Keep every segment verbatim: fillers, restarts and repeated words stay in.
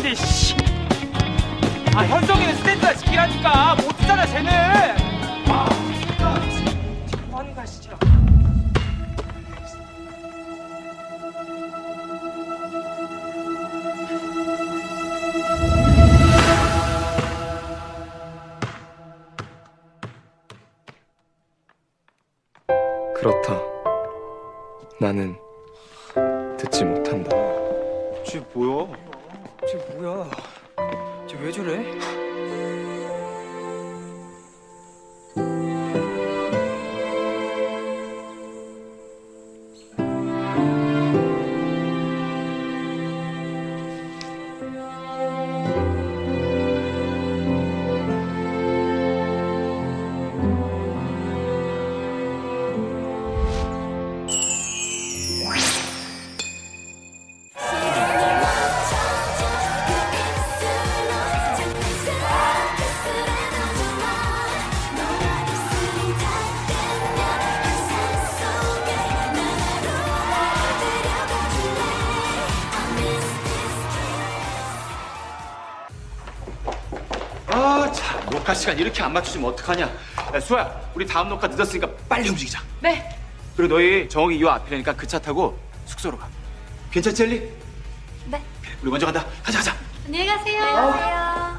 있는데 씨. 아 현성이는 스탠스가 지키라니까 못 쓰잖아 쟤는. 아 진짜 뭐 하는 거야 진짜. 그렇다. 나는 듣지 못한다. 쟤 뭐야? 쟤 뭐야? 쟤 왜 저래? 아, 참, 녹화 시간 이렇게 안 맞추시면 어떡하냐. 야, 수아야, 우리 다음 녹화 늦었으니까 빨리 움직이자. 네. 그리고 너희 정욱이 요 앞이라니까 그 차 타고 숙소로 가. 괜찮지, 엘리? 네. 우리 먼저 간다. 가자, 가자. 안녕히 가세요. 안녕하세요.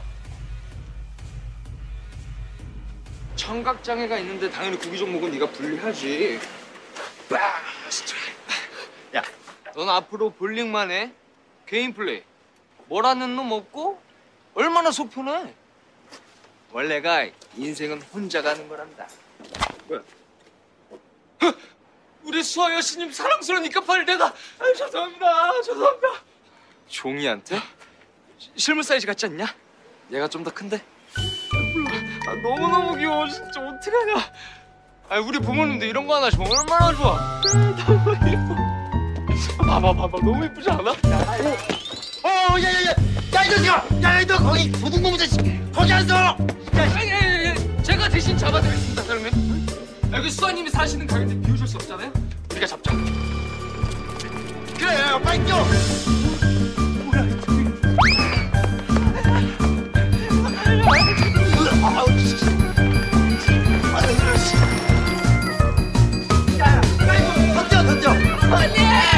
청각장애가 있는데 당연히 구기 종목은 네가 분리하지. 빠, 진짜. 야, 넌 앞으로 볼링만 해. 개인 플레이. 뭐라는 놈 없고 얼마나 속편해. 원래가 인생은 혼자 가는 거란다. 뭐야? 헉! 우리 수아 여신님 사랑스러우니까 빨리 내가. 아, 죄송합니다. 죄송합니다. 종이한테? 시- 실물 사이즈 같지 않냐? 얘가 좀 더 큰데? 아, 몰라. 아, 너무너무 귀여워. 진짜 어떡하냐. 아, 우리 부모님도 이런 거 하나 주면 얼마나 좋아. 아, 너무 예뻐. 봐봐, 봐봐. 너무 예쁘지 않아? 어, 야, 야, 야, 야, 이 자식아! 야, 너 거기 도둑놈 자식! 거기 안 서! 아니, 아니, 아니, 제가 대신 잡아드리겠습니다, 사장님. 여기 수아님이 사시는 가게인데 비우실 수 없잖아요? 우리가 잡자. 그래, 빨리 뛰어! 뭐야? 아우, 씨. 아유, 씨. 야, 야, 빨리 더 뛰어, 더 뛰어!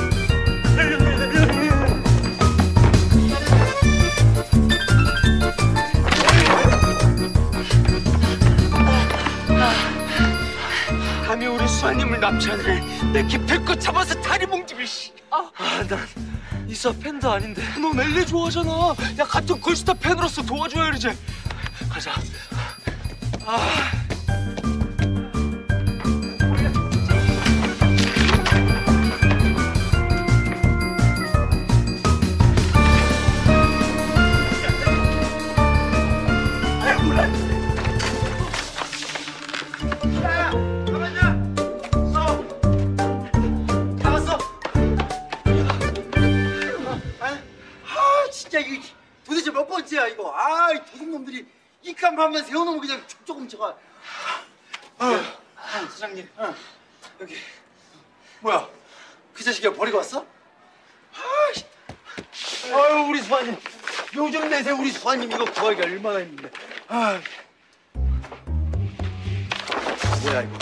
감히 우리 수아님을 납치하느라 내 기필껏 잡아서 다리 몽집을 씨. 아, 난 이사 팬도 아닌데 넌 엘리 좋아하잖아. 야, 같은 걸스타 팬으로서 도와줘야지. 가자. 아. 진짜 이거 도대체 몇 번째야 이거? 아, 이 도둑놈들이 이칸 반만 세워놓으면 그냥 쭉 훔쳐가. 아, 아, 사장님, 어, 여기 뭐야? 그 자식이 버리고 왔어? 아, 아유, 우리 수아님, 요즘 내세 우리 수아님 이거 구하기가 얼마나 힘든데. 아, 뭐야 이거?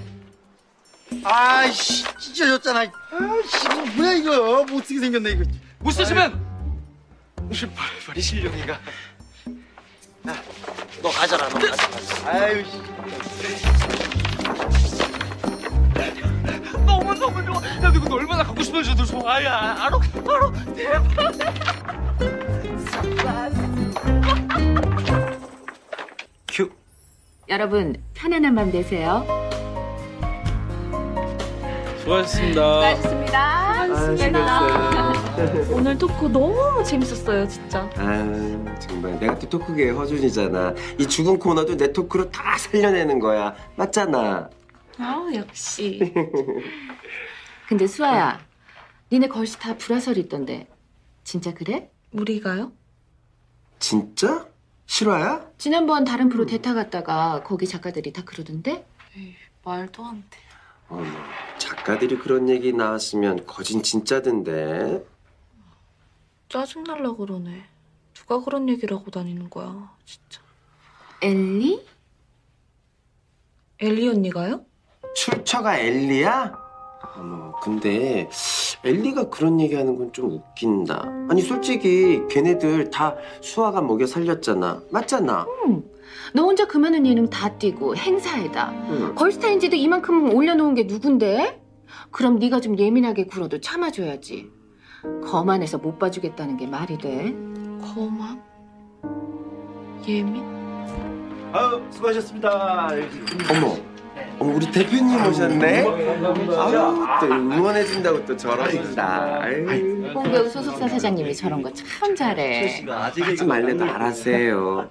아이씨, 찢어졌잖아. 아이씨, 뭐야 이거? 못쓰게 생겼네 이거. 못 쓰시면 버리 실력이가. 야, 너 가져라, 너 가져라. 아유, 씨. 너무 너무 좋아. 야, 너 이거 얼마나 갖고 싶은지 너 좋아. 야, 알아, 알아. 대박. 큐. 여러분 편안한 밤 되세요. 수고하셨습니다. 수고하셨습니다. 수고하셨습니다. 오늘 토크 너무 재밌었어요, 진짜. 아 정말 내가 또 토크계의 허준이잖아. 이 죽은 코너도 내 토크로 다 살려내는 거야. 맞잖아. 아, 역시. 근데 수아야, 니네 걸스 다 불화설이 있던데 진짜 그래? 우리가요? 진짜? 실화야? 지난번 다른 프로 대타 갔다가 거기 작가들이 다 그러던데? 에이, 말도 안 돼. 어머, 작가들이 그런 얘기 나왔으면 거진 진짜던데. 짜증날라 그러네. 누가 그런 얘기를 하고 다니는 거야, 진짜. 엘리? 엘리 언니가요? 출처가 엘리야? 어머, 근데 엘리가 그런 얘기하는 건 좀 웃긴다. 아니 솔직히 걔네들 다 수아가 먹여 살렸잖아. 맞잖아. 너 혼자 그 많은 예능 다 띄고 행사에다 응. 걸스타인지도 이만큼 올려놓은 게 누군데? 그럼 네가 좀 예민하게 굴어도 참아줘야지. 거만해서 못 봐주겠다는 게 말이 돼? 거만? 예민? 아유, 수고하셨습니다. 어머, 어머 우리 대표님 오셨네. 아유 또 응원해준다고 또 저러니까. 아유. 홍배우 소속사 사장님이 저런 거 참 잘해. 하지 말래도 알아서해요.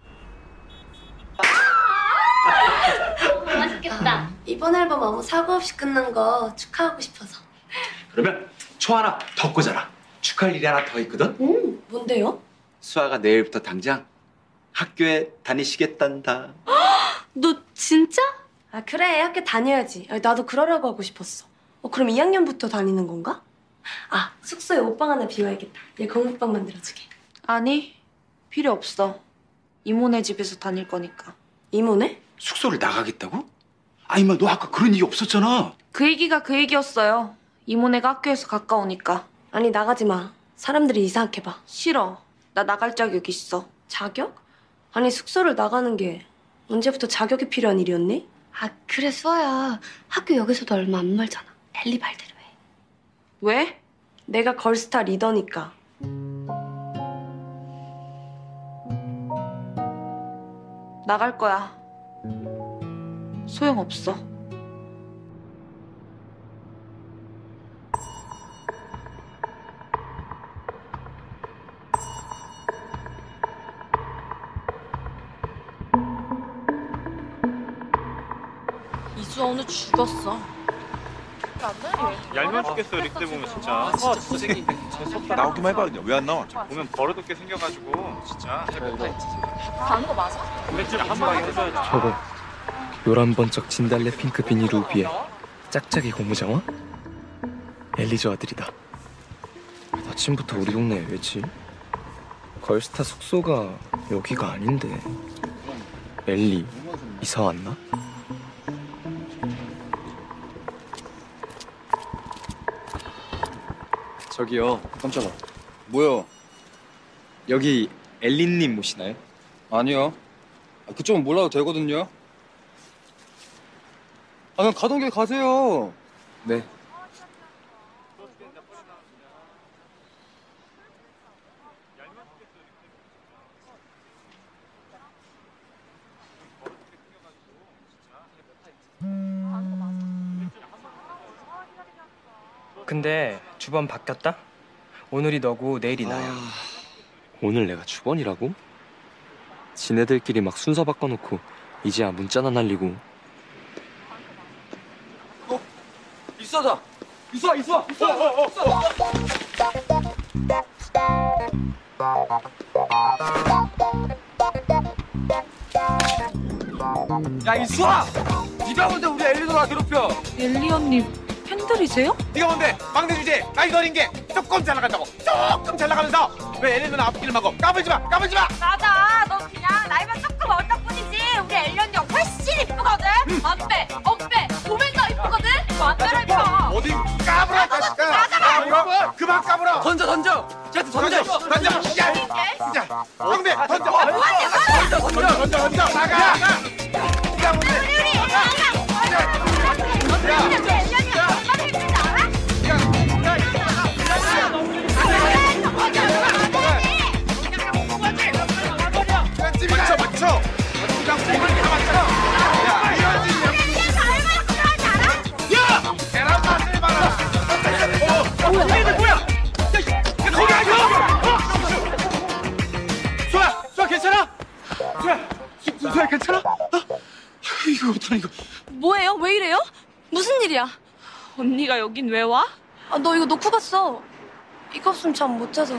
맛있겠다. 이번 앨범 아무 사고 없이 끝난 거 축하하고 싶어서. 그러면 초 하나 더 꽂아라. 축하할 일이 하나 더 있거든. 음, 뭔데요? 수아가 내일부터 당장 학교에 다니시겠단다. 너 진짜? 아 그래 학교 다녀야지. 아, 나도 그러려고 하고 싶었어. 어, 그럼 이 학년부터 다니는 건가? 아 숙소에 옷방 하나 비워야겠다. 얘 공부방 만들어주게. 아니, 필요 없어. 이모네 집에서 다닐 거니까. 이모네? 숙소를 나가겠다고? 아니 마 너 아까 그런 얘기 없었잖아. 그 얘기가 그 얘기였어요. 이모네가 학교에서 가까우니까. 아니 나가지 마. 사람들이 이상하게 봐. 싫어. 나 나갈 자격 있어. 자격? 아니 숙소를 나가는 게 언제부터 자격이 필요한 일이었니? 아 그래 수아야. 학교 여기서도 얼마 안 멀잖아. 엘리 말대로 해. 왜? 내가 걸스타 리더니까. 나갈 거야. 소용없어. 이수아 오늘 죽었어. 얄미워 죽겠어 릭 때 보면 진짜. 아 진짜 고생인데. 나오기만 해봐 그냥. 왜 안 나와? 보면 버릇없게 생겨가지고 진짜. 가는 거 맞아? 맥주를 한 방에 해줘야지. 저거 노란번쩍 진달래 핑크 비닐 우비에 짝짝이 고무장화? 엘리저 아들이다. 아침부터 우리 동네에 왜지? 걸스타 숙소가 여기가 아닌데. 엘리 이사 왔나? 저기요. 깜짝아. 뭐요? 여기 엘리님 모시나요? 아니요. 아, 그쪽은 몰라도 되거든요. 아, 그냥 가던 길 가세요. 네. 근데 주번 바뀌었다? 오늘이 너고 내일이 나야. 오늘 내가 주번이라고? 지네들끼리 막 순서 바꿔놓고 이제야 문자나 날리고. 이수아다. 이수아, 이수아, 이수아, 어, 어, 이수아. 야 이수아, 네가 뭔데 우리 엘리 누나 괴롭혀? 엘리 언니 팬들이세요? 네가 뭔데? 막내 주제 나이 어린 게 조금 잘 나간다고. 조금 잘 나가면서 왜 엘리 누나 앞길을 막어? 까불지 마, 까불지 마. 맞아. 너 그냥 나이만 조금 어렸다 뿐이지. 우리 엘리 언니가 훨씬 이쁘거든. 어빼, 어빼, 도맨도 이쁘거든. 완전 이뻐. 어디 까불어, 자식아. 까불어. 그만 까불어. 던져, 던져. 쟤한테 던져. 던져. 야, 야, 막내 던져. 던져, 던져, 던져, 던져. 나가. 야, 네가 뭔데? 우리 우리 나가. 야, 우리 엘리 언니가 얼마나 힘든지 알아? 맞춰, 맞춰. 그냥 공을 다 맞춰. 야, 이런 짓. 야, 계란 맛을 봐라. 어, 뭐야? 얘들 뭐야? 야, 거기 아니야. 수아, 수아 괜찮아? 수아, 수, 수아 괜찮아? 아, 이거 어떡하냐 이거. 뭐예요? 왜 이래요? 무슨 일이야? 언니가 여긴 왜 와? 아 너 이거 놓고 갔어. 이거 없으면 잠 못 자잖아.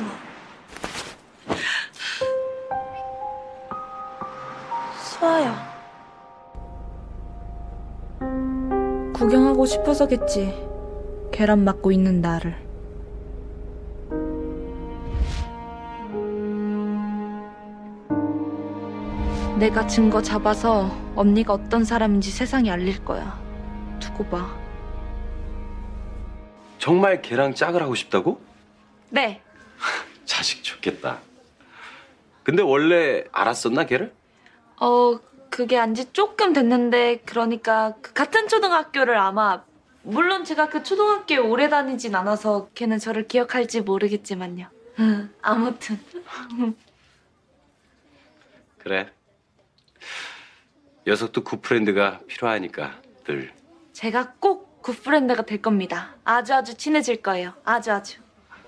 수아야. 구경하고 싶어서겠지. 계란 맞고 있는 나를. 내가 증거 잡아서 언니가 어떤 사람인지 세상에 알릴 거야. 두고 봐. 정말 걔랑 짝을 하고 싶다고? 네. 자식 좋겠다. 근데 원래 알았었나 걔를? 어, 그게 안지 조금 됐는데 그러니까 그 같은 초등학교를 아마 물론 제가 그 초등학교에 오래 다니진 않아서 걔는 저를 기억할지 모르겠지만요. 아무튼. 그래. 녀석도 굿프렌드가 필요하니까 늘. 제가 꼭 굿프렌드가 될 겁니다. 아주 아주 친해질 거예요. 아주 아주.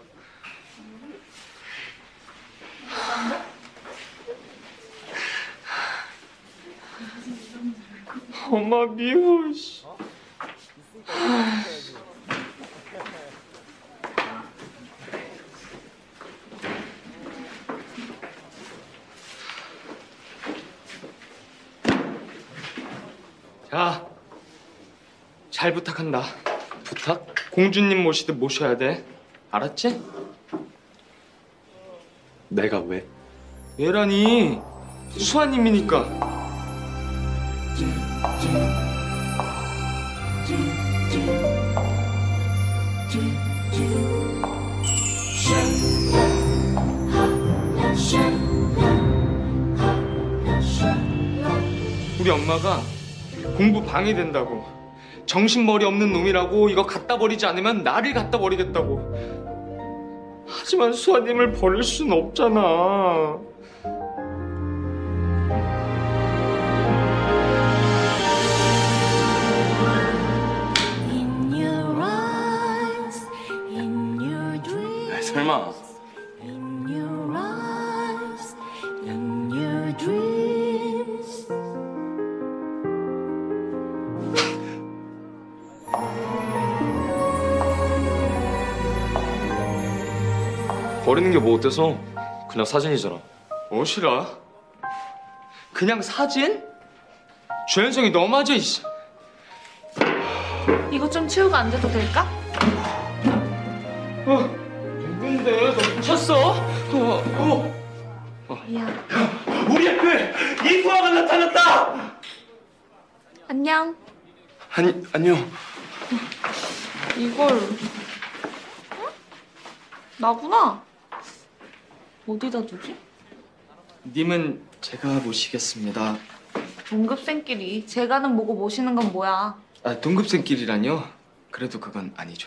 엄마 미워. 씨. 자, 잘 부탁한다. 부탁? 공주님 모시듯 모셔야 돼. 알았지? 내가 왜? 얘라니 수아님이니까. 우리 엄마가 공부 방해된다고, 정신머리 없는 놈이라고, 이거 갖다 버리지 않으면 나를 갖다 버리겠다고. 하지만 수아님을 버릴 순 없잖아. 설마. 버리는 게 뭐 어때서? 그냥 사진이잖아. 뭐시라? 그냥 사진? 주연성이 너무하죠, 이씨. 이거 좀 치우고 앉아도 될까? 어, 누군데? 너 미쳤어? 어, 어. 미안. 우리 학교에 이수아가 나타났다! 안녕. 아니, 아니요. 이걸 응? 나구나. 어디다 두지? 님은 제가 모시겠습니다. 동급생끼리 제가는 뭐고 모시는 건 뭐야? 아, 동급생끼리라뇨? 그래도 그건 아니죠.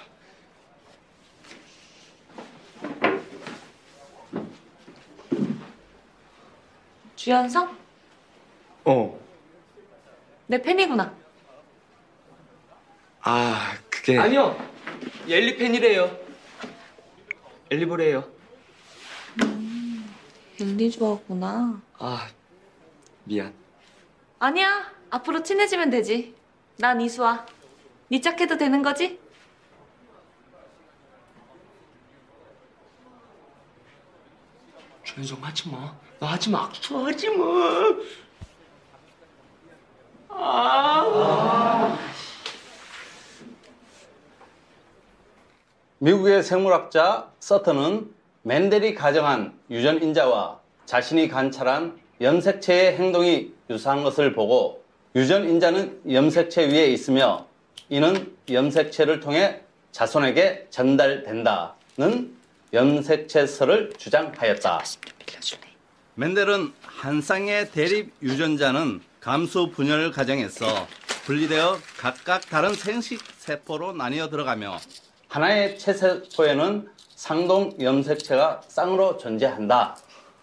주연성? 어. 내 팬이구나. 아, 그게... 아니요. 엘리 팬이래요. 엘리보래요. 음, 엘리 좋아하구나. 아, 미안. 아니야. 앞으로 친해지면 되지. 난 이수아. 네 짝해도 되는 거지? 주연성 하지 마. 나 하지 마. 악수 하지 마. 아. 미국의 생물학자 서턴은 맨델이 가정한 유전 인자와 자신이 관찰한 염색체의 행동이 유사한 것을 보고 유전 인자는 염색체 위에 있으며 이는 염색체를 통해 자손에게 전달된다는 염색체설을 주장하였다. 맨델은 한 쌍의 대립 유전자는 감수 분열 과정에서 분리되어 각각 다른 생식세포로 나뉘어 들어가며 하나의 체세포에는 상동 염색체가 쌍으로 존재한다.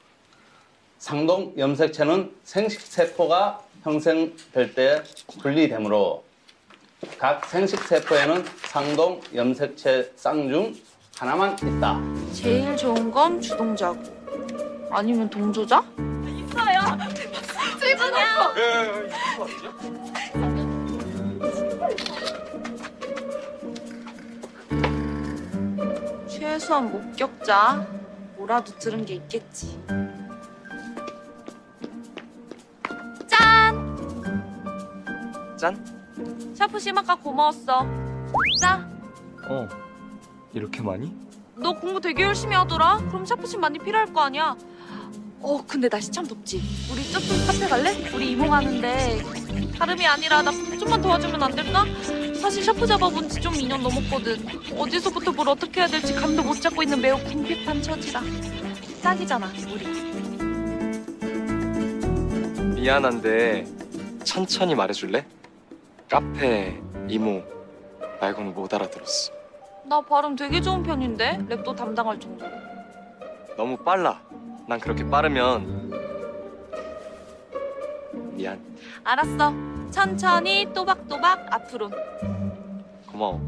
상동 염색체는 생식세포가 형성될 때 분리되므로 각 생식세포에는 상동 염색체 쌍 중 하나만 있다. 제일 좋은 건 주동자고 아니면 동조자? 있어요. 최고야. 최소한 목격자 뭐라도 들은 게 있겠지. 짠! 짠? 샤프 심아까 고마웠어. 자. 어. 이렇게 많이? 너 공부 되게 열심히 하더라. 그럼 샤프심 많이 필요할 거 아니야. 어 근데 날씨 참 덥지. 우리 저쪽 카페 갈래? 우리 이모 가는데 다름이 아니라 나 좀만 도와주면 안 될까? 사실 샤프 잡아본 지 좀 이 년 넘었거든. 어디서부터 뭘 어떻게 해야 될지 감도 못 잡고 있는 매우 궁핍한 처지라. 딱이잖아 우리. 미안한데 천천히 말해줄래? 카페 이모 말고는 못 알아들었어. 나 발음 되게 좋은 편인데 랩도 담당할 정도로. 너무 빨라. 난 그렇게 빠르면 미안. 알았어. 천천히 또박또박 앞으로. 고마워.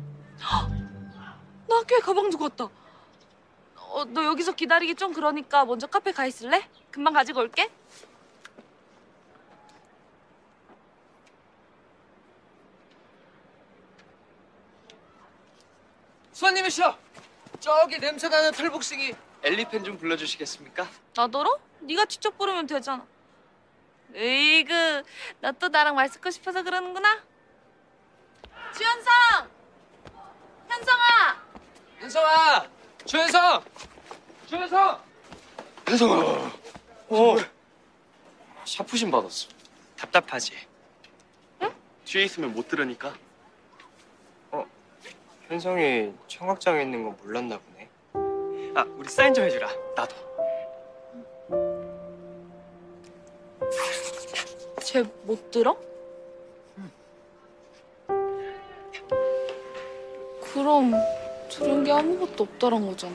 나 학교에 가방 두고 왔다. 어, 너 여기서 기다리기 좀 그러니까 먼저 카페 가 있을래? 금방 가지고 올게. 수아님이시여, 저기 냄새나는 털복숭이 엘리펜 좀 불러주시겠습니까? 나더러? 네가 직접 부르면 되잖아. 으이그, 너 또 나랑 말 섞고 싶어서 그러는구나? 주현성! 현성아! 현성아! 조현성! 조현성! 현성아. 어. 샤프신 받았어. 답답하지? 뒤에 있으면 못 들으니까. 어, 현성이 청각장애 있는 거 몰랐나 보네. 아, 우리 사인 좀 해주라. 나도. 쟤 못 들어? 그럼 들은 게 아무것도 없다란 거잖아.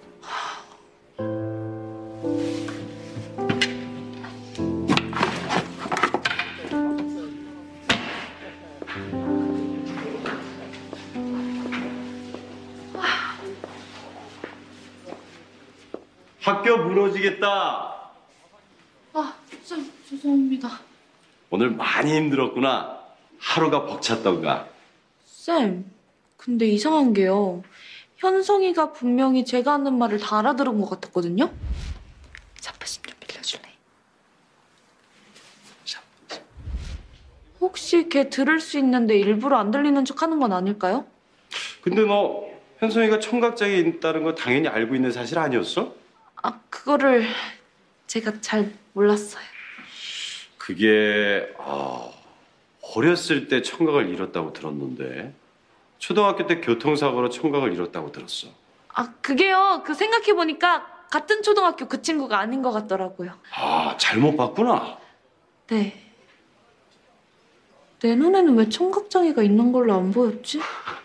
학교 무너지겠다. 아, 쌤 죄송합니다. 오늘 많이 힘들었구나. 하루가 벅찼던가. 쌤, 근데 이상한 게요. 현성이가 분명히 제가 하는 말을 다 알아들은 것 같았거든요? 샤프심 좀 빌려줄래? 샤프심. 혹시 걔 들을 수 있는데 일부러 안 들리는 척 하는 건 아닐까요? 근데 너 현성이가 청각장애 있다는 거 당연히 알고 있는 사실 아니었어? 아, 그거를 제가 잘 몰랐어요. 그게 아, 어렸을 때 청각을 잃었다고 들었는데 초등학교 때 교통사고로 청각을 잃었다고 들었어. 아, 그게요. 그 생각해보니까 같은 초등학교 그 친구가 아닌 것 같더라고요. 아, 잘못 봤구나. 네. 내 눈에는 왜 청각장애가 있는 걸로 안 보였지?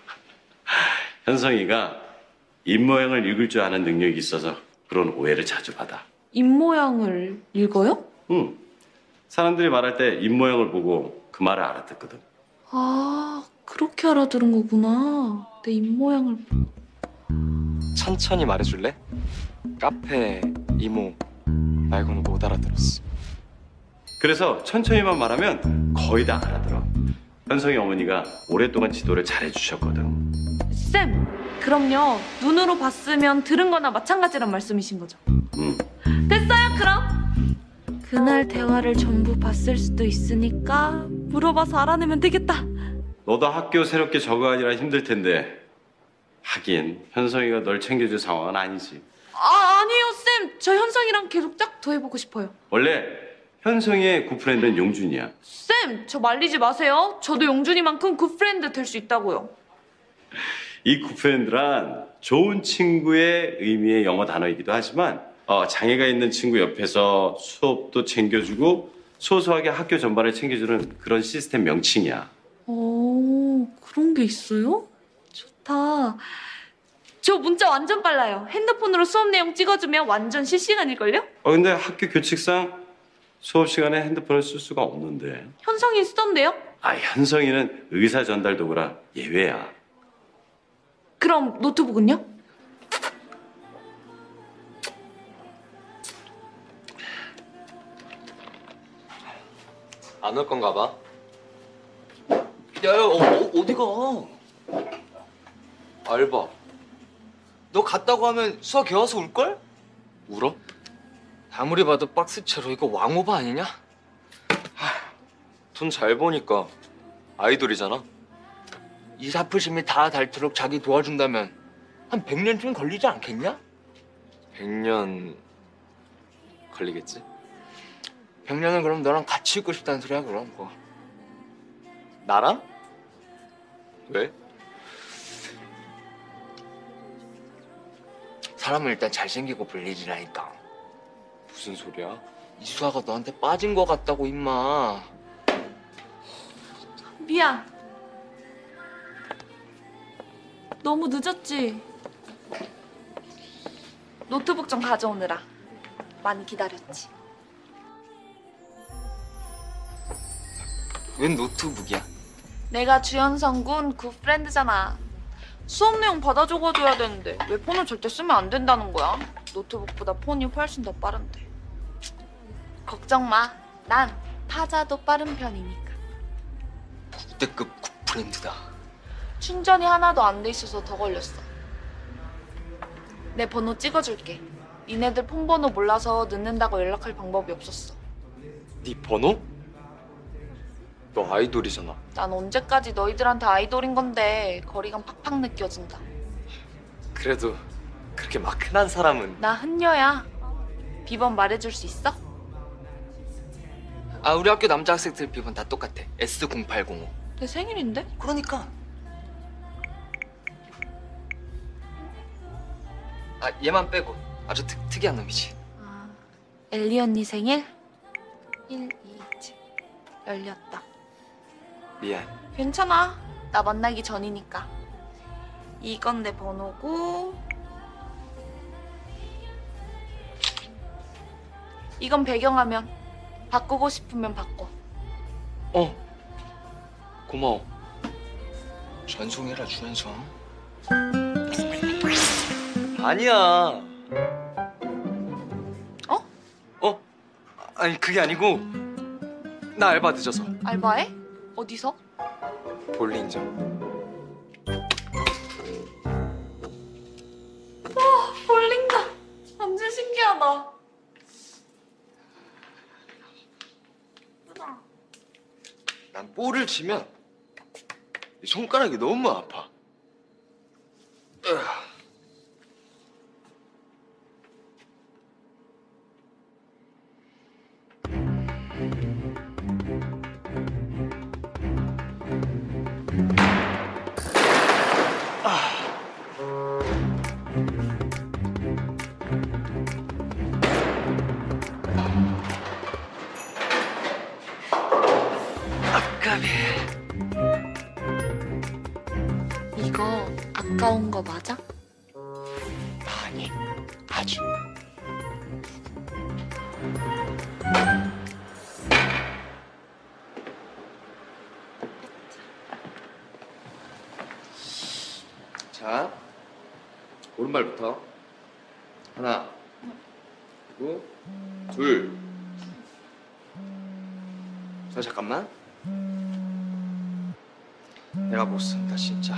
현성이가 입모양을 읽을 줄 아는 능력이 있어서 그런 오해를 자주 받아. 입모양을 읽어요? 응. 사람들이 말할 때 입모양을 보고 그 말을 알아듣거든. 아, 그렇게 알아들은 거구나. 내 입모양을. 천천히 말해줄래? 카페 이모 말고는 못 알아들었어. 그래서 천천히만 말하면 거의 다 알아들어. 현성이 어머니가 오랫동안 지도를 잘해주셨거든. 쌤, 그럼요. 눈으로 봤으면 들은 거나 마찬가지란 말씀이신 거죠? 응. 됐어요, 그럼. 그날 대화를 전부 봤을 수도 있으니까 물어봐서 알아내면 되겠다. 너도 학교 새롭게 적응하느라 힘들 텐데 하긴 현성이가 널 챙겨줄 상황은 아니지. 아, 아니에요, 쌤. 저 현성이랑 계속 짝 더 해보고 싶어요. 원래 현성이의 굿프렌드는 용준이야. 쌤, 저 말리지 마세요. 저도 용준이만큼 굿프렌드 될 수 있다고요. 이 굿프렌드란 좋은 친구의 의미의 영어 단어이기도 하지만 어, 장애가 있는 친구 옆에서 수업도 챙겨주고 소소하게 학교 전반을 챙겨주는 그런 시스템 명칭이야. 오, 그런 게 있어요? 좋다. 저 문자 완전 빨라요. 핸드폰으로 수업 내용 찍어주면 완전 실시간일걸요? 어, 근데 학교 규칙상 수업 시간에 핸드폰을 쓸 수가 없는데. 현성이 쓰던데요? 아, 현성이는 의사 전달 도구라 예외야. 그럼 노트북은요? 안 올 건가 봐. 야, 야, 어, 어, 어디 가? 알바. 너 갔다고 하면 수아 걔 와서 울걸? 울어? 아무리 봐도 박스채로 이거 왕오바 아니냐? 돈 잘 버니까 아이돌이잖아. 이 사프심이 다 닳도록 자기 도와준다면 한 백 년쯤 걸리지 않겠냐? 백 년 걸리겠지? 백년은 그럼 너랑 같이 있고 싶다는 소리야 그럼 뭐. 나랑? 왜? 사람은 일단 잘생기고 불리지라니까. 무슨 소리야? 이수아가 너한테 빠진 거 같다고 임마. 미안. 너무 늦었지? 노트북 좀 가져오느라 많이 기다렸지. 웬 노트북이야? 내가 주현성 군 굿프렌드잖아. 수업 내용 받아 적어줘야 되는데 왜 폰을 절대 쓰면 안 된다는 거야? 노트북보다 폰이 훨씬 더 빠른데. 걱정 마. 난 타자도 빠른 편이니까. 국대급 굿프렌드다. 충전이 하나도 안 돼 있어서 더 걸렸어. 내 번호 찍어줄게. 니네들 폰 번호 몰라서 늦는다고 연락할 방법이 없었어. 네 번호? 너 아이돌이잖아. 난 언제까지 너희들한테 아이돌인 건데 거리감 팍팍 느껴진다. 그래도 그렇게 막 흔한 사람은. 나 흔녀야. 비번 말해줄 수 있어? 아, 우리 학교 남자 학생들 비번 다 똑같아. 에스 공팔공오. 내 생일인데? 그러니까. 아, 얘만 빼고 아주 특, 특이한 놈이지. 아, 엘리 언니 생일? 일, 이, 칠. 열렸다. 미안. 괜찮아. 나 만나기 전이니까. 이건 내 번호고 이건 배경화면. 바꾸고 싶으면 바꿔. 어. 고마워. 전송해라, 주현성. 아니야. 어? 어? 아니, 그게 아니고 나 알바 늦어서. 알바해? 어디서? 볼링장. 와, 볼링장. 완전 신기하다. 난 볼을 치면 이 손가락이 너무 아파. 으아. 이거 아까운 거 맞아? 아니, 아주. 자, 오른발부터. 하나, 그리고 둘. 자, 잠깐만. 내가 못 쓴다, 진짜.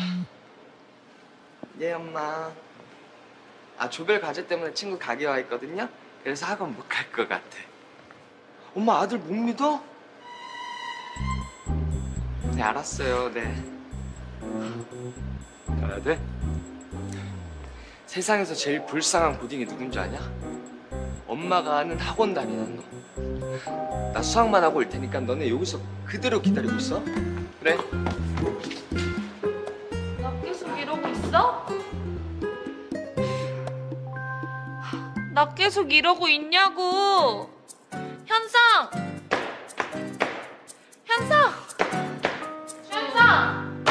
예, 엄마. 아, 조별 과제 때문에 친구 가게 와 있거든요. 그래서 학원 못 갈 것 같아. 엄마, 아들 못 믿어? 네, 알았어요. 네. 가야 돼? 세상에서 제일 불쌍한 고딩이 누군지 아냐? 엄마가 아는 학원 다니는 놈. 나 수학만 하고 올 테니까 너네 여기서 그대로 기다리고 있어. 그래? 나 계속 이러고 있어? 나 계속 이러고 있냐고. 현상! 현상! 현상!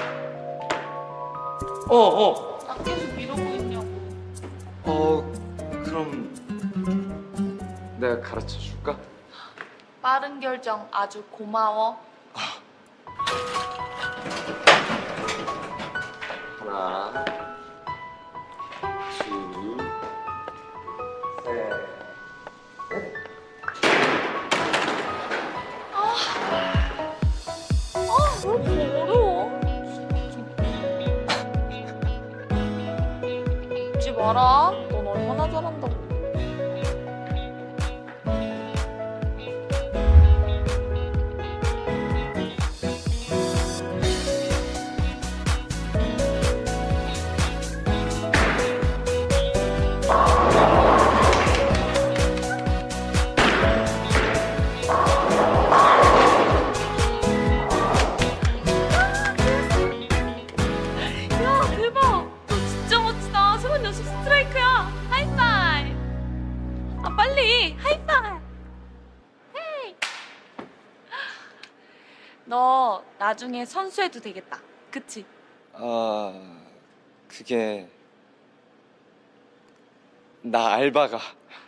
어, 어. 나 계속 이러고 있냐고. 어, 그럼 내가 가르쳐 줄까? 빠른 결정 아주 고마워. 하나, 둘, 셋, 넷. 아, 아, 왜 이렇게 어려워? 웃지 마라. 넌 얼마나 잘한다고. 스트라이크야. 하이파이브. 아 빨리 하이파이브. 헤이. 너 나중에 선수해도 되겠다. 그치? 아, 그게 나 알바가.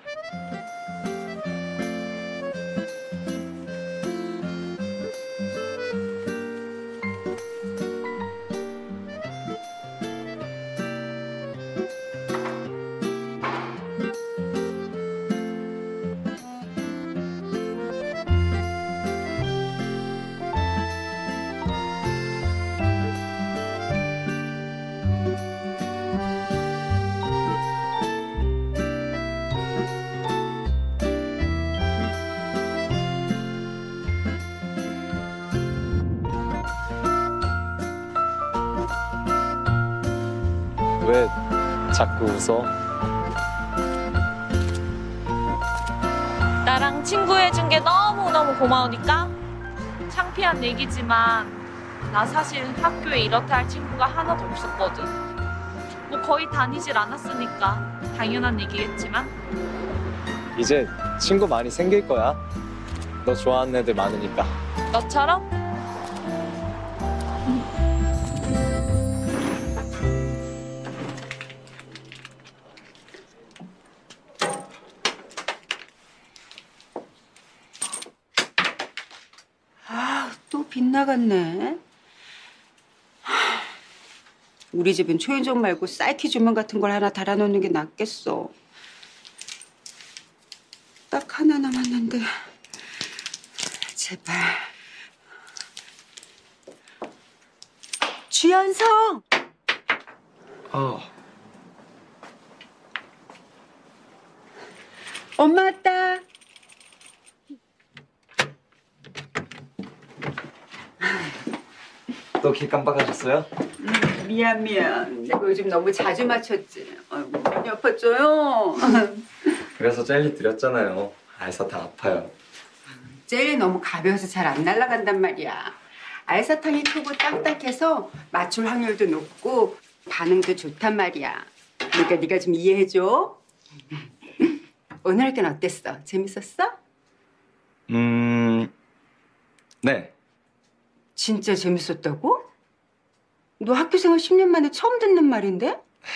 왜 자꾸 웃어? 나랑 친구해준 게 너무너무 고마우니까. 창피한 얘기지만 나 사실 학교에 이렇다 할 친구가 하나도 없었거든. 뭐 거의 다니질 않았으니까 당연한 얘기겠지만. 이제 친구 많이 생길 거야. 너 좋아하는 애들 많으니까. 너처럼? 아, 또 빗나갔네. 하, 우리 집은 초인종 말고 사이키 조명 같은 걸 하나 달아놓는 게 낫겠어. 딱 하나 남았는데. 제발. 주연성! 어. 엄마 왔다. 또 길 깜빡하셨어요? 음, 미안 미안. 내가 요즘 너무 자주 맞췄지. 아이고 많이 아팠죠요. 그래서 젤리 드렸잖아요. 알사탕 아파요. 젤리 너무 가벼워서 잘 안 날아간단 말이야. 알사탕이 크고 딱딱해서 맞출 확률도 높고 반응도 좋단 말이야. 그러니까 네가 좀 이해해줘. 오늘 학교는 어땠어? 재밌었어? 음... 네. 진짜 재밌었다고? 너 학교 생활 십 년 만에 처음 듣는 말인데?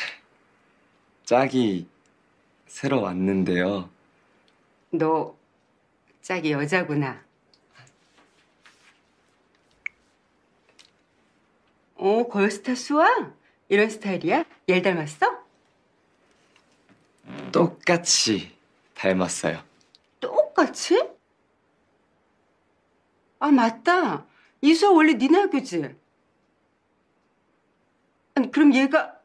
짝이 새로 왔는데요. 너 짝이 여자구나. 어, 걸스타 수아? 이런 스타일이야? 얘 닮았어? 똑같이 닮았어요. 똑같이? 아, 맞다. 이수아 원래 니네 학교지? 아니, 그럼 얘가...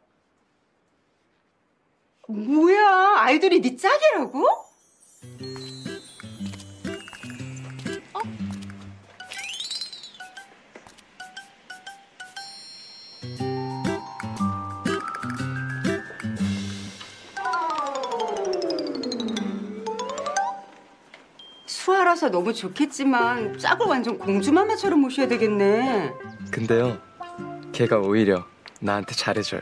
뭐야, 아이돌이 네 짝이라고? 어? 수아라서 너무 좋겠지만 짝을 완전 공주마마처럼 모셔야 되겠네. 근데요, 걔가 오히려 나한테 잘해줘요.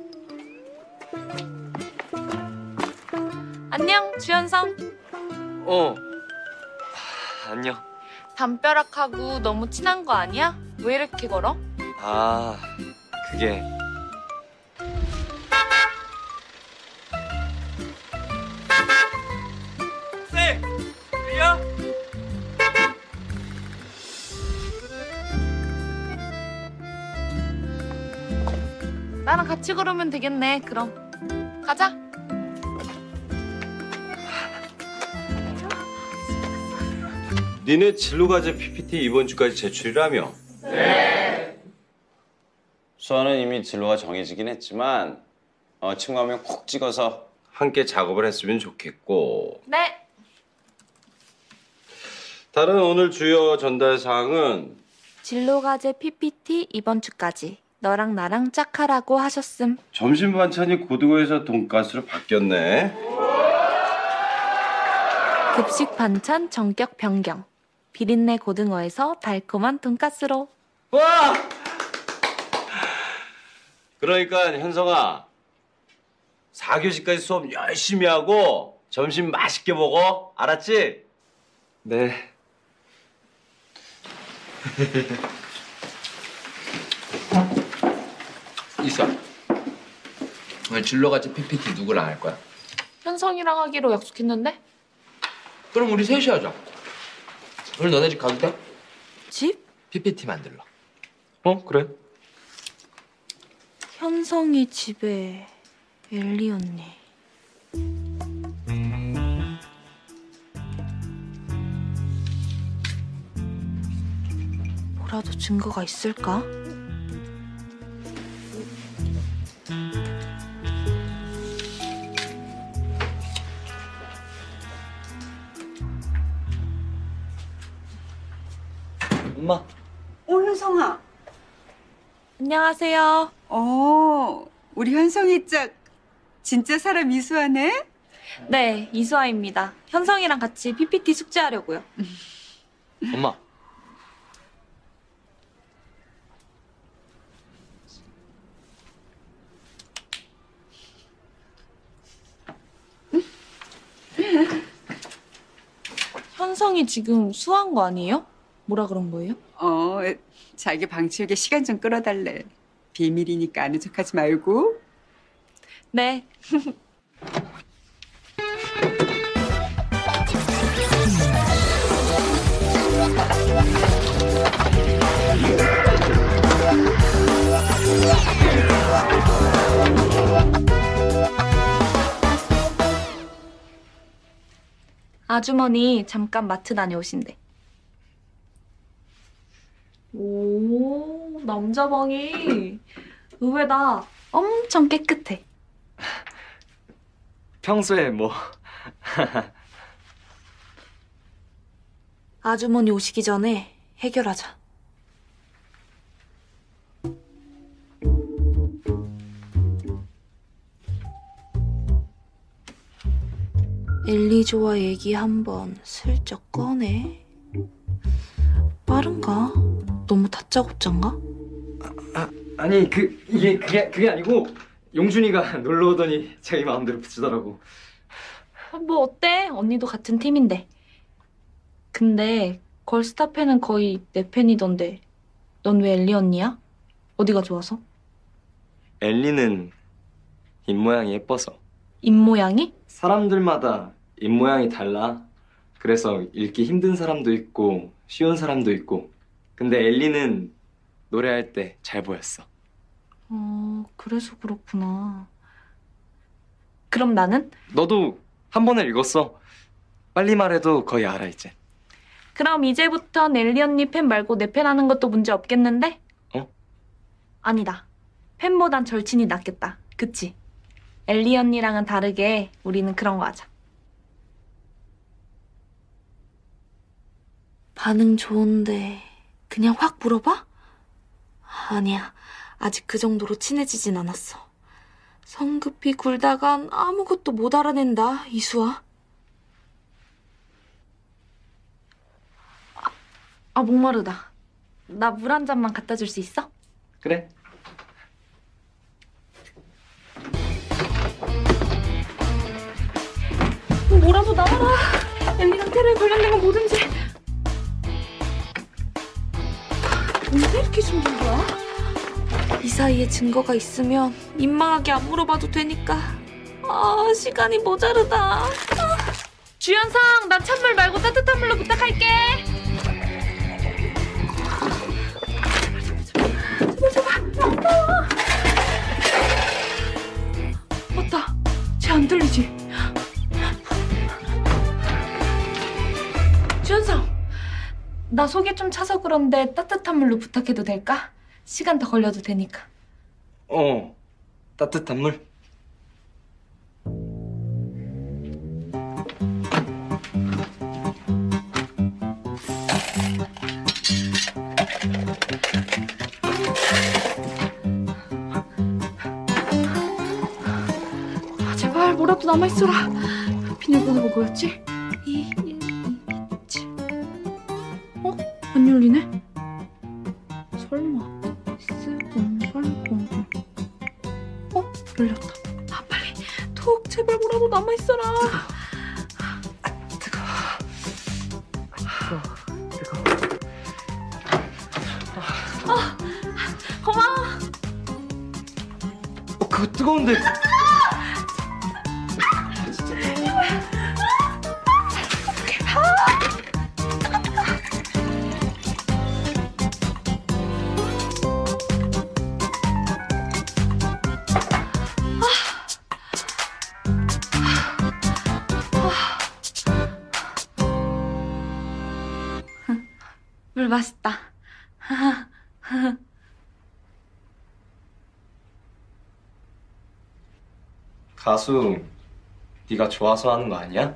안녕, 주연성. 어. 안녕. 담벼락하고 너무 친한 거 아니야? 왜 이렇게 걸어? 아, 그게... 쌤! 들려? 나랑 같이 걸으면 되겠네, 그럼. 가자. 니네 진로과제 피피티 이번 주까지 제출이라며? 네. 수아는 이미 진로가 정해지긴 했지만 어, 친구 한 명 콕 찍어서 함께 작업을 했으면 좋겠고. 네. 다른 오늘 주요 전달 사항은 진로과제 피피티 이번 주까지 너랑 나랑 짝하라고 하셨음. 점심 반찬이 고등어에서 돈가스로 바뀌었네. 급식 반찬 전격 변경. 비린내 고등어에서 달콤한 돈가스로. 와! 그러니까 현성아, 사 교시까지 수업 열심히 하고 점심 맛있게 먹어. 알았지? 네. 이수아, 오늘 진로같이 피피티 누구랑 할 거야? 현성이랑 하기로 약속했는데? 그럼 우리 셋이 하자. 오늘 너네 집 가도 돼? 집? 피피티 만들러. 어, 그래. 현성이 집에 엘리 언니. 뭐라도 증거가 있을까? 엄마. 어, 현성아. 안녕하세요. 어, 우리 현성이 짝 진짜 사람 이수하네? 네, 이수아입니다. 현성이랑 같이 피피티 숙제하려고요. 엄마. 현성이 지금 수한 거 아니에요? 뭐라 그런 거예요? 어, 자기 방 치우게 시간 좀 끌어달래. 비밀이니까 아는 척하지 말고. 네. 아주머니 잠깐 마트 다녀오신대. 오, 남자 방이 의외다. 엄청 깨끗해. 평소에 뭐. 아주머니 오시기 전에 해결하자. 엘리조와 얘기 한번 슬쩍 꺼내. 빠른가? 너무 다짜고짠가? 아, 아니 그 이게 그게 그게 아니고 용준이가 놀러 오더니 자기 마음대로 붙이더라고. 뭐 어때? 언니도 같은 팀인데. 근데 걸스타 팬은 거의 내 팬이던데. 넌 왜 엘리 언니야? 어디가 좋아서? 엘리는 입모양이 예뻐서. 입모양이? 사람들마다 입모양이 달라. 그래서 읽기 힘든 사람도 있고 쉬운 사람도 있고. 근데 엘리는 노래할 때 잘 보였어. 어, 그래서 그렇구나. 그럼 나는? 너도 한 번에 읽었어. 빨리 말해도 거의 알아 이제. 그럼 이제부턴 엘리 언니 팬 말고 내 팬 하는 것도 문제 없겠는데? 어? 아니다. 팬보단 절친이 낫겠다. 그치? 엘리 언니랑은 다르게 우리는 그런 거 하자. 반응 좋은데 그냥 확 물어봐? 아니야. 아직 그 정도로 친해지진 않았어. 성급히 굴다간 아무것도 못 알아낸다, 이수아. 아, 아 목마르다. 나 물 한 잔만 갖다 줄 수 있어? 그래. 뭐라도 나와라. 엘리랑 테러에 관련된 건 뭐든지. 언제 이렇게 숨긴 거야? 이 사이에 증거가 있으면 민망하게 안 물어봐도 되니까. 아, 시간이 모자르다. 아. 주연상, 난 찬물 말고 따뜻한 물로 부탁할게. 제발, 제발. 아. 맞다. 쟤 안 들리지? 주연상, 나 속이 좀 차서 그런데 따뜻한 물로 부탁해도 될까? 시간 더 걸려도 되니까. 어, 따뜻한 물. 아, 제발 뭐라도 남아있어라. 비밀번호가 뭐였지? 이, 일, 이, 칠. 어? 안 열리네? 설마 쓰, 공, 설, 공, 공. 어? 열렸다. 아, 빨리 톡 제발 뭐라도 남아있어라. 아, 고마워. 어, 그거 뜨거운데. 물 맛있다. 가수 네가 좋아서 하는 거 아니야?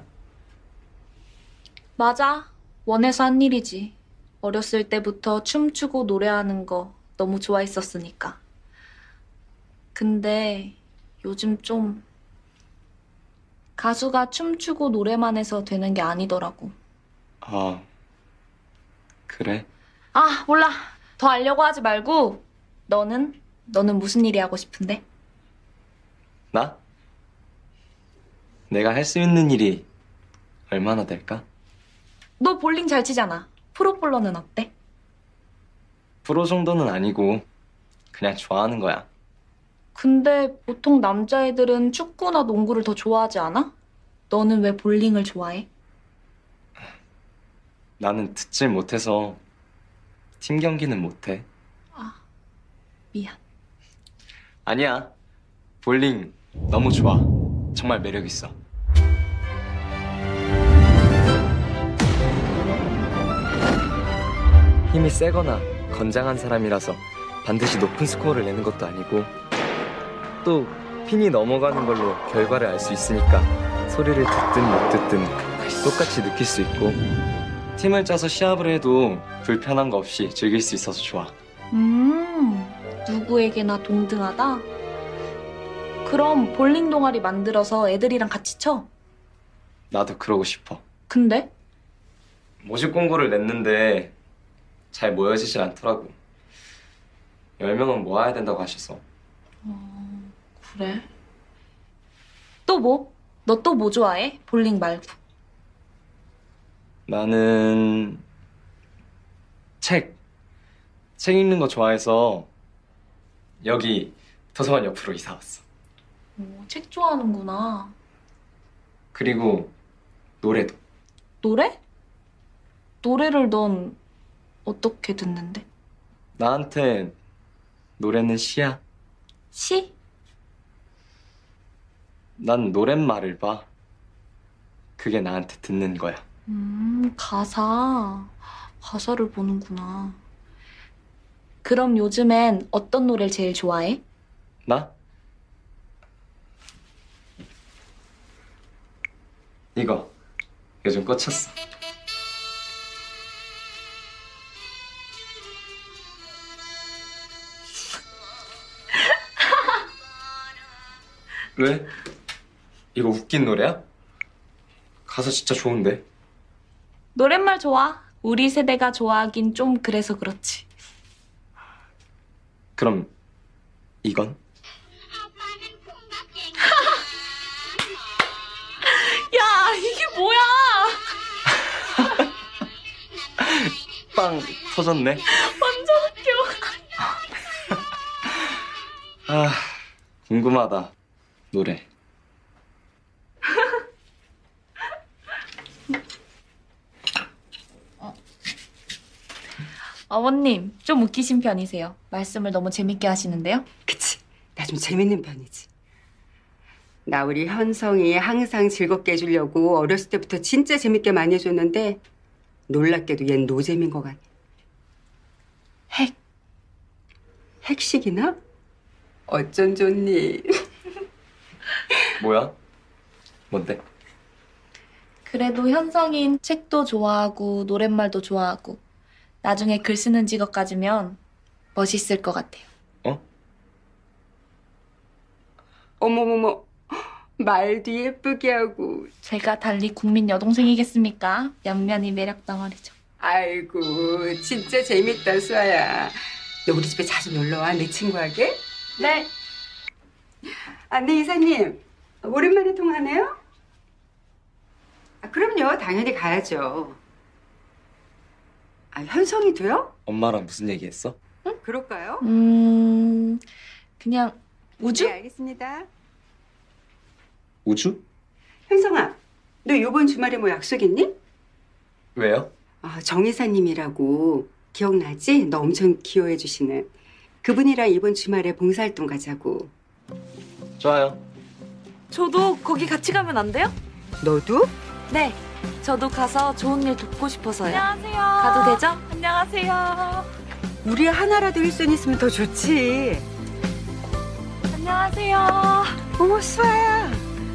맞아. 원해서 한 일이지. 어렸을 때부터 춤추고 노래하는 거 너무 좋아했었으니까. 근데 요즘 좀 가수가 춤추고 노래만 해서 되는 게 아니더라고. 아, 그래? 아, 몰라. 더 알려고 하지 말고 너는? 너는 무슨 일이 하고 싶은데? 나? 내가 할 수 있는 일이 얼마나 될까? 너 볼링 잘 치잖아. 프로볼러는 어때? 프로 정도는 아니고 그냥 좋아하는 거야. 근데 보통 남자애들은 축구나 농구를 더 좋아하지 않아? 너는 왜 볼링을 좋아해? 나는 듣질 못해서 팀 경기는 못해. 아, 미안. 아니야. 볼링 너무 좋아. 정말 매력 있어. 힘이 세거나 건장한 사람이라서 반드시 높은 스코어를 내는 것도 아니고 또 핀이 넘어가는 걸로 결과를 알 수 있으니까 소리를 듣든 못 듣든 똑같이 느낄 수 있고 팀을 짜서 시합을 해도 불편한 거 없이 즐길 수 있어서 좋아. 음, 누구에게나 동등하다? 그럼 볼링 동아리 만들어서 애들이랑 같이 쳐? 나도 그러고 싶어. 근데? 모집 공고를 냈는데 잘 모여지질 않더라고. 열 명은 모아야 된다고 하셔서. 어, 그래? 또 뭐? 너 또 뭐 좋아해? 볼링 말고. 나는 책. 책 읽는 거 좋아해서 여기 도서관 옆으로 이사 왔어. 오, 책 좋아하는구나. 그리고 노래도. 노래? 노래를 넌 어떻게 듣는데? 나한테 노래는 시야. 시? 난 노랫말을 봐. 그게 나한테 듣는 거야. 음, 가사. 가사를 보는구나. 그럼 요즘엔 어떤 노래를 제일 좋아해? 나? 이거 요즘 꽂혔어. 왜? 이거 웃긴 노래야? 가사 진짜 좋은데. 노랫말 좋아. 우리 세대가 좋아하긴 좀 그래서 그렇지. 그럼 이건? 야, 이게 뭐야? 빵 터졌네. 완전 웃겨. 아, 궁금하다. 노래. 어머님, 좀 웃기신 편이세요. 말씀을 너무 재밌게 하시는데요. 그치? 나 좀 재밌는 편이지. 나 우리 현성이 항상 즐겁게 해주려고 어렸을 때부터 진짜 재밌게 많이 해줬는데 놀랍게도 얜 노잼인 것 같아. 핵. 핵식이나? 어쩜 좋니? 뭐야? 뭔데? 그래도 현성인 책도 좋아하고 노랫말도 좋아하고 나중에 글 쓰는 직업 가지면 멋있을 것 같아요. 어? 어머머머. 말도 예쁘게 하고. 제가 달리 국민 여동생이겠습니까? 연면이 매력 덩어리죠. 아이고 진짜 재밌다 수아야. 너 우리 집에 자주 놀러와 내 친구하게? 네. 아, 네 이사님. 오랜만에 통화하네요? 아, 그럼요. 당연히 가야죠. 아, 현성이도요? 엄마랑 무슨 얘기했어? 응? 그럴까요? 음, 그냥 우주? 네, 알겠습니다. 우주? 현성아, 너 이번 주말에 뭐 약속 있니? 왜요? 아, 정 이사님이라고 기억나지? 너 엄청 기여해 주시는 그분이랑 이번 주말에 봉사활동 가자고. 좋아요. 저도 거기 같이 가면 안 돼요? 너도? 네. 저도 가서 좋은 일 돕고 싶어서요. 안녕하세요. 가도 되죠? 안녕하세요. 우리 하나라도 일손 있으면 더 좋지. 안녕하세요. 어머, 수아야.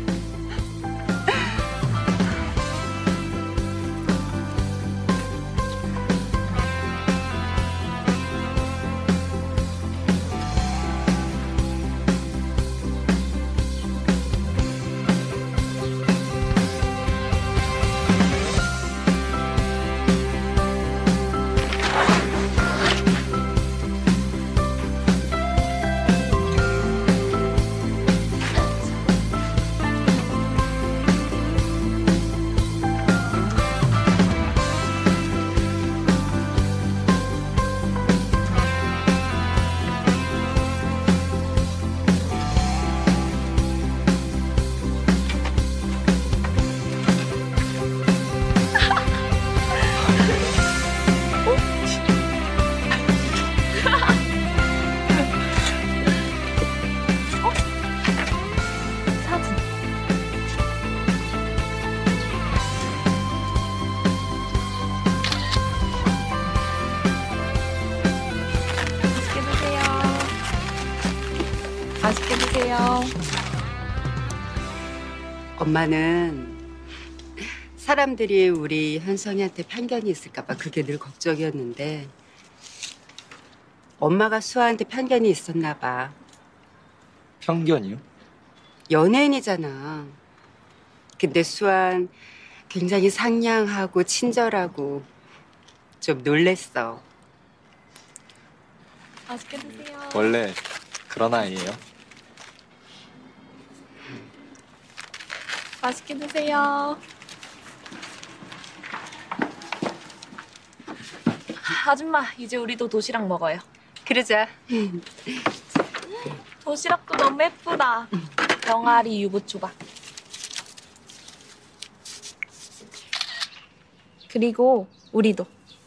맛있게 드세요. 엄마는 사람들이 우리 현성이한테 편견이 있을까봐 그게 늘 걱정이었는데 엄마가 수아한테 편견이 있었나 봐. 편견이요? 연예인이잖아. 근데 수아는 굉장히 상냥하고 친절하고 좀 놀랬어. 맛있게 드세요. 원래 그런 아이예요. 맛있게 드세요. 아줌마, 이제 우리도 도시락 먹어요. 그러자. 도시락도 너무 예쁘다. 병아리 유부초밥. 그리고 우리도.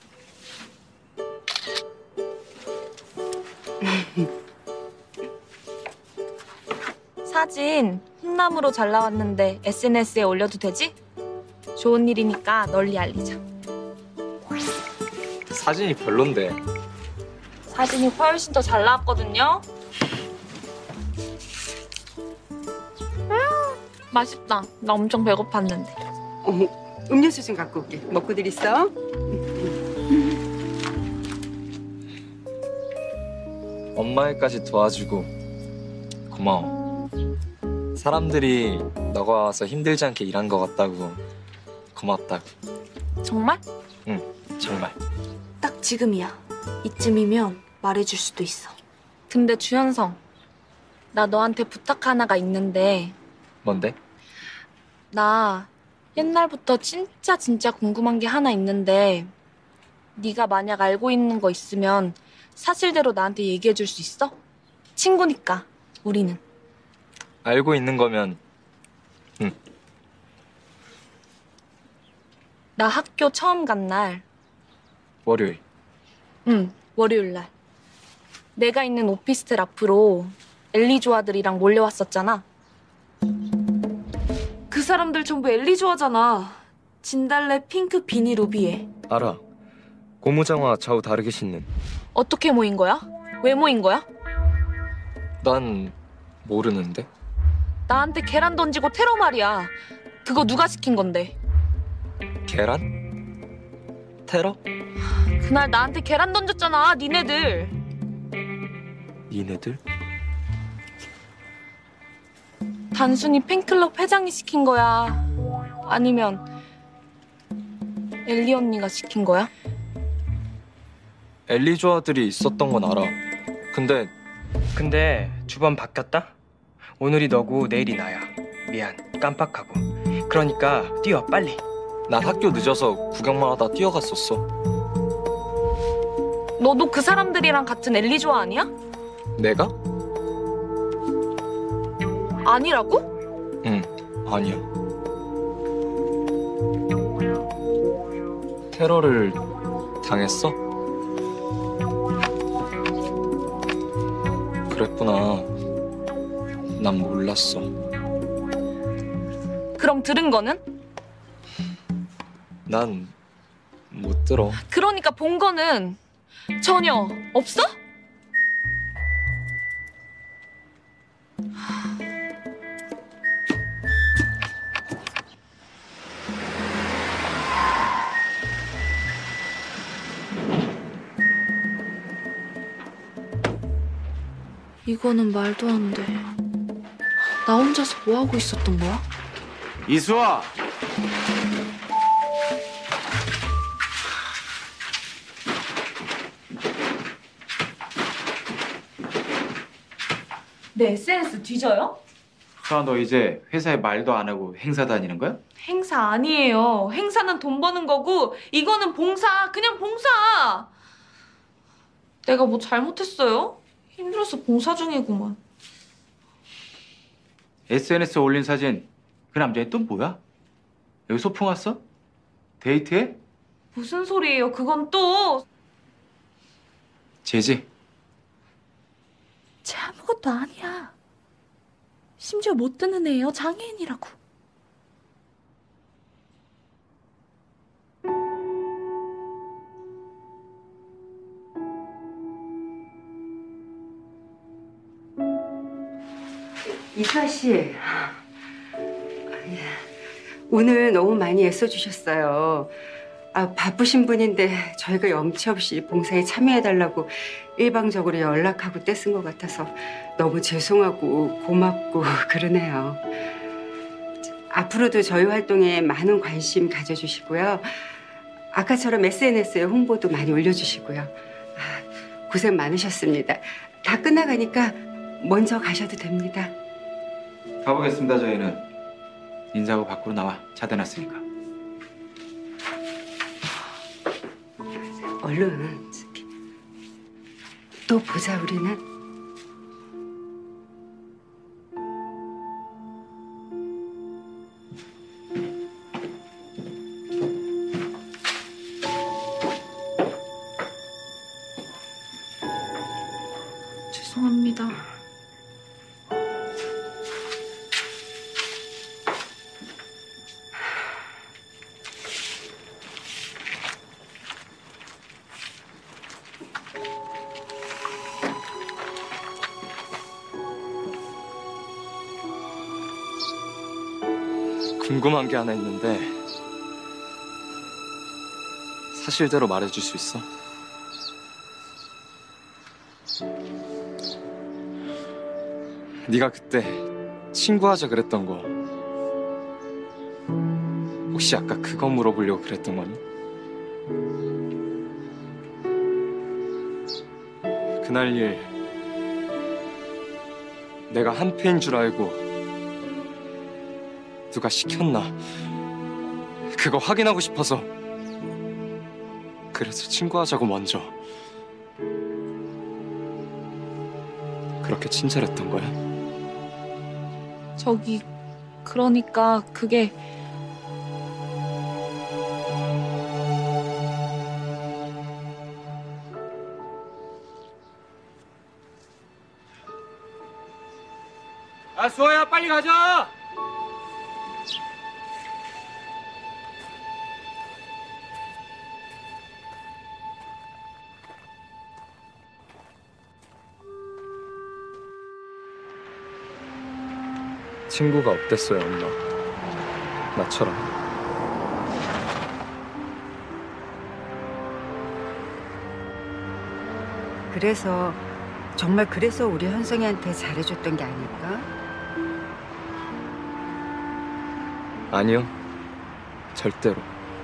사진 홈남으로 잘 나왔는데 에스엔에스에 올려도 되지? 좋은 일이니까 널리 알리자. 사진이 별론데. 사진이 훨씬 더 잘 나왔거든요. 음, 맛있다. 나 엄청 배고팠는데. 어, 음료수 좀 갖고 올게. 먹고들 있어. 엄마 일까지 도와주고 고마워. 사람들이 너가 와서 힘들지 않게 일한 것 같다고 고맙다고. 정말? 응, 정말. 딱 지금이야. 이쯤이면 말해줄 수도 있어. 근데 주현성, 나 너한테 부탁 하나가 있는데. 뭔데? 나 옛날부터 진짜 진짜 궁금한 게 하나 있는데 네가 만약 알고 있는 거 있으면 사실대로 나한테 얘기해줄 수 있어? 친구니까, 우리는. 알고 있는 거면 응. 나 학교 처음 간 날. 월요일. 응, 월요일 날. 내가 있는 오피스텔 앞으로 엘리조아들이랑 몰려왔었잖아. 그 사람들 전부 엘리조아잖아. 진달래, 핑크, 비니, 루비에. 알아. 고무장화 좌우 다르게 신는. 어떻게 모인 거야? 왜 모인 거야? 난 모르는데. 나한테 계란 던지고 테러 말이야. 그거 누가 시킨 건데? 계란? 테러? 그날 나한테 계란 던졌잖아, 니네들. 니네들? 단순히 팬클럽 회장이 시킨 거야? 아니면 엘리 언니가 시킨 거야? 엘리조아들이 있었던 건 알아. 근데 근데 주번 바뀌었다? 오늘이 너고 내일이 나야. 미안, 깜빡하고. 그러니까 뛰어, 빨리. 난 학교 늦어서 구경만 하다 뛰어갔었어. 너도 그 사람들이랑 같은 엘리조아 아니야? 내가? 아니라고? 응, 아니야. 테러를 당했어? 그랬구나. 난 몰랐어. 그럼 들은 거는? 난 못 들어. 그러니까 본 거는 전혀 없어? 이거는 말도 안 돼. 나 혼자서 뭐 하고 있었던 거야? 이수아! 내 에스엔에스 뒤져요? 수아, 너 이제 회사에 말도 안 하고 행사 다니는 거야? 행사 아니에요. 행사는 돈 버는 거고 이거는 봉사, 그냥 봉사. 내가 뭐 잘못했어요? 힘들어서 봉사 중이구만. 에스엔에스에 올린 사진 그 남자애 또 뭐야? 여기 소풍 왔어? 데이트해? 무슨 소리예요? 그건 또 제지? 쟤 아무것도 아니야. 심지어 못 듣는 애예요. 장애인이라고. 이수아 씨, 오늘 너무 많이 애써주셨어요. 아, 바쁘신 분인데 저희가 염치 없이 봉사에 참여해달라고 일방적으로 연락하고 떼쓴 것 같아서 너무 죄송하고 고맙고 그러네요. 앞으로도 저희 활동에 많은 관심 가져주시고요. 아까처럼 에스엔에스에 홍보도 많이 올려주시고요. 아, 고생 많으셨습니다. 다 끝나가니까 먼저 가셔도 됩니다. 가보겠습니다. 저희는 인사하고 밖으로 나와. 차대놨으니까. 얼른 또 보자 우리는. 죄송합니다. 궁금한 게 하나 있는데 사실대로 말해줄 수 있어? 네가 그때 친구하자 그랬던 거 혹시 아까 그거 물어보려고 그랬던 거니? 그날 일 내가 한패인 줄 알고 누가 시켰나? 그거 확인하고 싶어서 그래서 친구하자고 먼저 그렇게 친절했던 거야? 저기 그러니까 그게 아, 수아야, 빨리 가자! 친구가 어땠어요, 엄마? 나처럼. 그래서 정말 그래서 우리 현성이한테 잘해줬던 게 아닐까? 아니요. 절대로.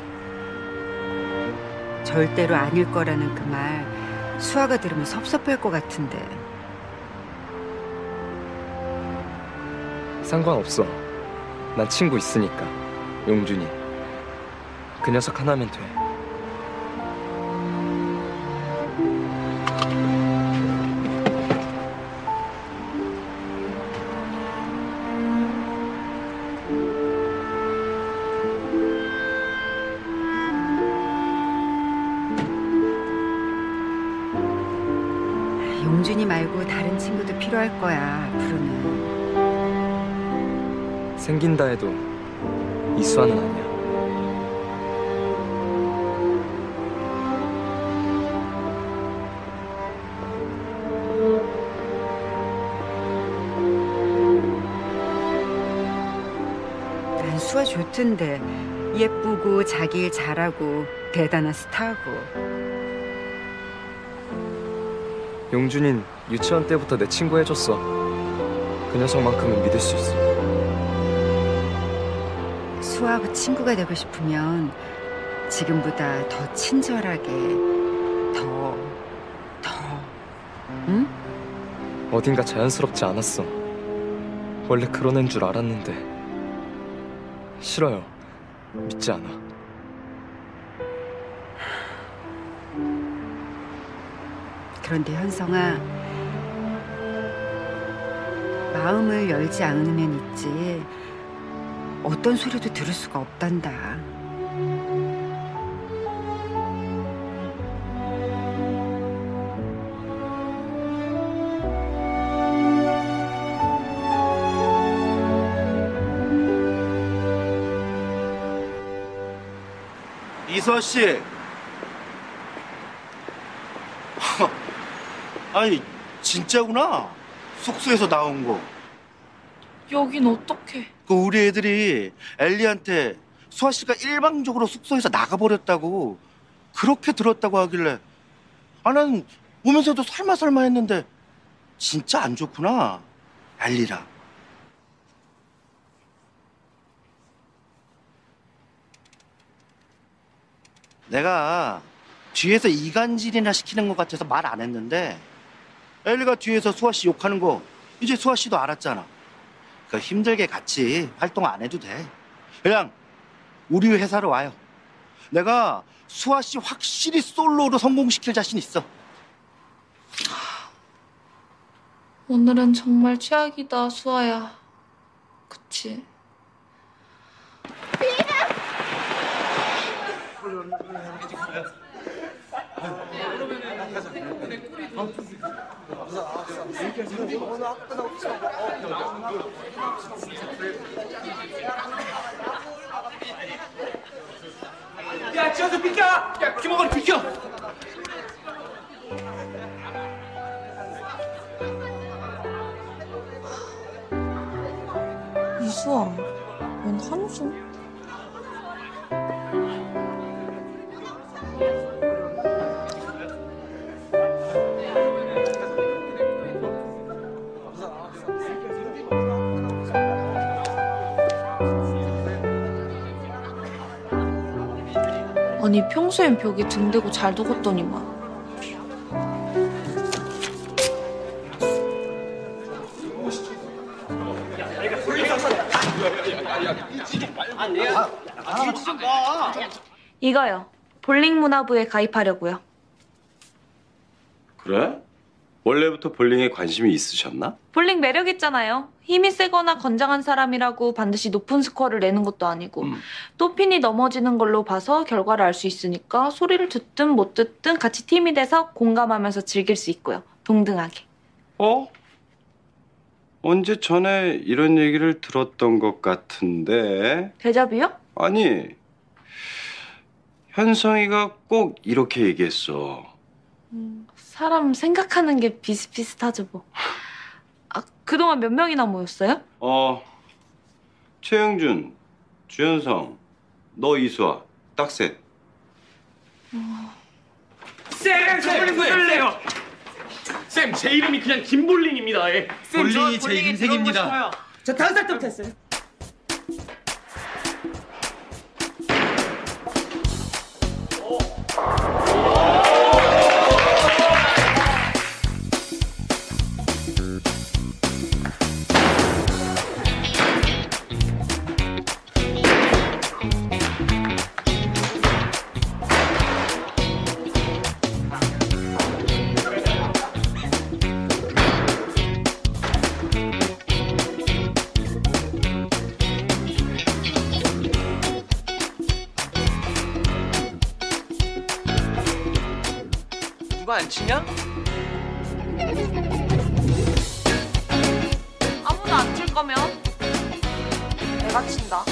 절대로 아닐 거라는 그 말 수아가 들으면 섭섭할 것 같은데. 상관없어. 난 친구 있으니까. 용준이. 그 녀석 하나면 돼. 용준이 말고 다른 친구도 필요할 거야, 앞으로는. 생긴다 해도 이수아는 아니야. 난 수아 좋던데. 예쁘고 자기 일 잘하고 대단한 스타고. 용준인 유치원 때부터 내 친구 해줬어. 그 녀석만큼은 믿을 수 있어. 수아하고 친구가 되고 싶으면 지금보다 더 친절하게, 더, 더, 응? 어딘가 자연스럽지 않았어. 원래 그런 애인 줄 알았는데. 싫어요. 믿지 않아. 그런데 현성아, 마음을 열지 않으면 있지 어떤 소리도 들을 수가 없단다. 이수아 씨. 아니 진짜구나. 숙소에서 나온 거. 여긴 어떡해? 그 우리 애들이 엘리한테 수아 씨가 일방적으로 숙소에서 나가버렸다고 그렇게 들었다고 하길래, 아, 난 오면서도 설마 설마 했는데 진짜 안 좋구나, 엘리랑. 내가 뒤에서 이간질이나 시키는 것 같아서 말 안 했는데, 엘리가 뒤에서 수아 씨 욕하는 거 이제 수아 씨도 알았잖아. 그 힘들게 같이 활동 안 해도 돼. 그냥 우리 회사로 와요. 내가 수아 씨 확실히 솔로로 성공시킬 자신 있어. 오늘은 정말 최악이다, 수아야. 그치? 야, 지어서 비켜! 야, 김호건 비켜! 이수아, 웬 한숨? 아니, 평소엔 벽에 등 대고 잘 두었더니만. 이거요. 볼링 문화부에 가입하려고요. 그래? 원래부터 볼링에 관심이 있으셨나? 볼링 매력 있잖아요. 힘이 세거나 건장한 사람이라고 반드시 높은 스코어를 내는 것도 아니고 음. 또 핀이 넘어지는 걸로 봐서 결과를 알 수 있으니까 소리를 듣든 못 듣든 같이 팀이 돼서 공감하면서 즐길 수 있고요. 동등하게. 어? 언제 전에 이런 얘기를 들었던 것 같은데. 데자뷰요? 아니, 현성이가 꼭 이렇게 얘기했어. 음, 사람 생각하는 게 비슷비슷하죠 뭐. 아, 그동안 몇 명이나 모였어요? 어, 최영준, 주현성, 너 이수아, 딱 셋. 쌤, 저 볼링 구해줄래요? 쌤, 제 이름이 그냥 김볼링입니다. 예. 쌤, 볼링이 저 제 볼링에 인생입니다. 들어오고 싶어요. 저 다섯 살 때부터 했어요. 누가 안 치냐? 아무도 안 칠 거면 내가 친다.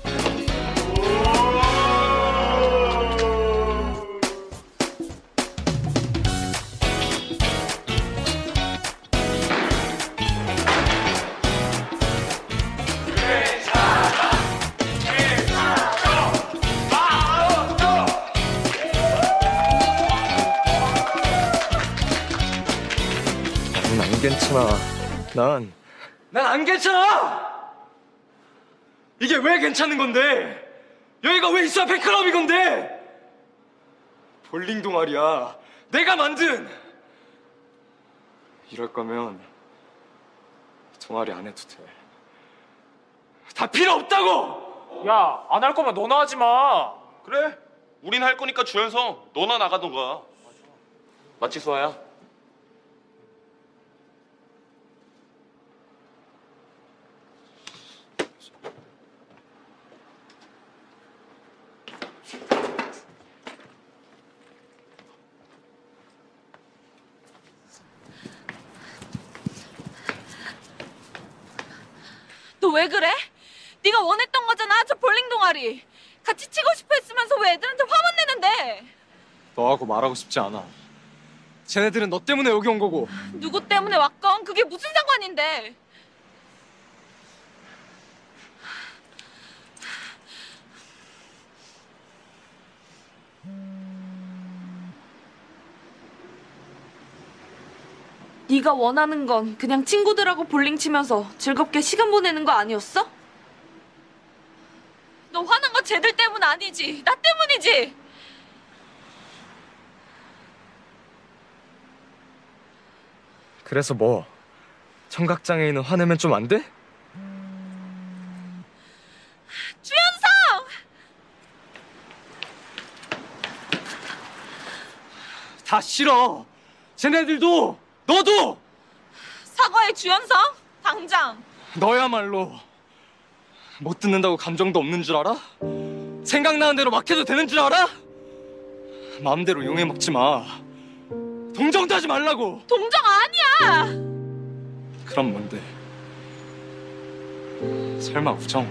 난 안 괜찮아. 난 난 안 괜찮아! 이게 왜 괜찮은 건데? 여기가 왜 있어야 팬클럽이 건데? 볼링 동아리야. 내가 만든! 이럴 거면 동아리 안 해도 돼. 다 필요 없다고! 야, 안 할 거면 너나 하지 마. 그래. 우린 할 거니까 주연성 너나 나가던가. 맞지 수아야? 너 왜 그래? 네가 원했던 거잖아, 저 볼링 동아리. 같이 치고 싶어 했으면서 왜 애들한테 화만 내는데? 너하고 말하고 싶지 않아. 쟤네들은 너 때문에 여기 온 거고. 누구 때문에 왔건 그게 무슨 상관인데? 네가 원하는 건 그냥 친구들하고 볼링 치면서 즐겁게 시간 보내는 거 아니었어? 너 화난 거 쟤들 때문 아니지? 나 때문이지? 그래서 뭐? 청각장애인은 화내면 좀 안 돼? 주연성! 다 싫어. 쟤네들도 너도! 사과해, 주연성! 당장! 너야말로 못 듣는다고 감정도 없는 줄 알아? 생각나는 대로 막 해도 되는 줄 알아? 마음대로 용해 먹지 마. 동정도 하지 말라고. 동정 아니야! 그럼 뭔데? 설마 우정?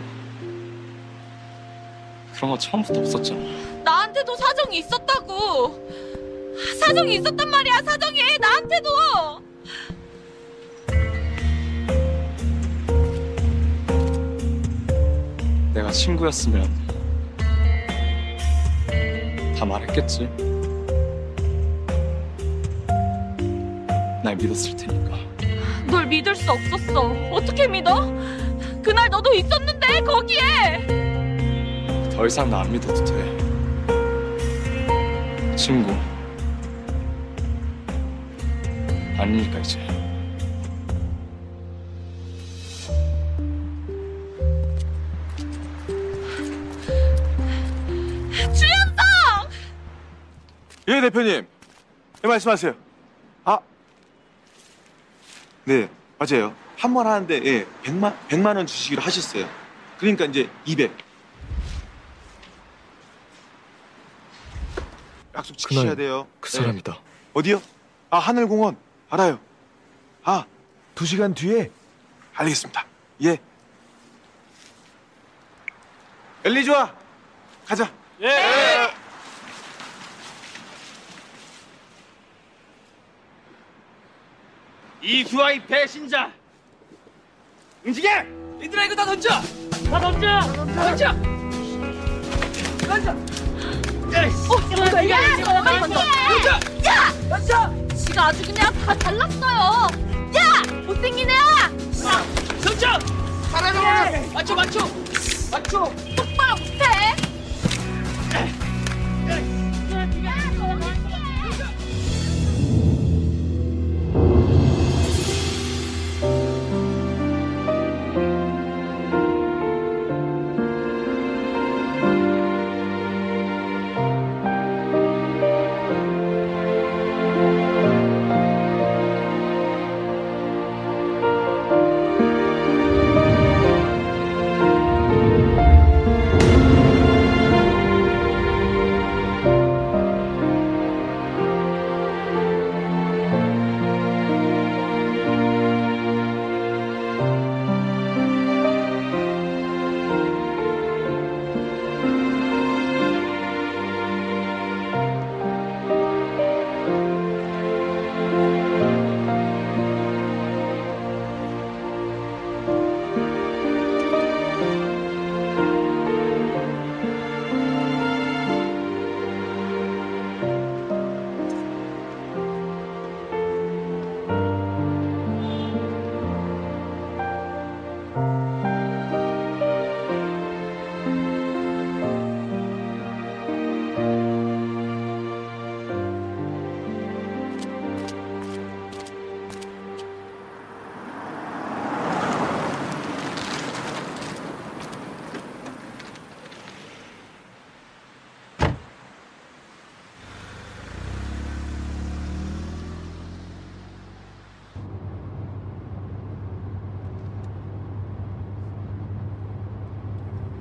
그런 거 처음부터 없었잖아. 나한테도 사정이 있었다고! 사정이 있었단 말이야, 사정이! 나한테도! 내가 친구였으면 다 말했겠지. 날 믿었을 테니까. 널 믿을 수 없었어. 어떻게 믿어? 그날 너도 있었는데, 거기에! 더 이상 나 안 믿어도 돼. 친구 아니니까 이제. 주연성! 예, 대표님. 네, 말씀하세요. 아, 네, 맞아요. 한 번 하는데 예, 백만 백만 원 주시기로 하셨어요. 그러니까 이제 이백. 약속 지키셔야 그날 돼요. 그 네. 사람이다. 어디요? 아, 하늘공원. 알아요. 아, 두 시간 뒤에. 알겠습니다. 예. 엘리 좋아. 가자. 예. 이수아의 배신자. 움직여! 얘들아 이거 다 던져! 다 던져! 던져! 던져! 어, 야, 야, 이거 빨리 던져. 던져! 야! 던져! 지가 아주 그냥 다 잘났어요. 야! 못생긴 애야! 던져! 살아남으려! 맞춰 맞춰! 맞춰! 똑바로 못해!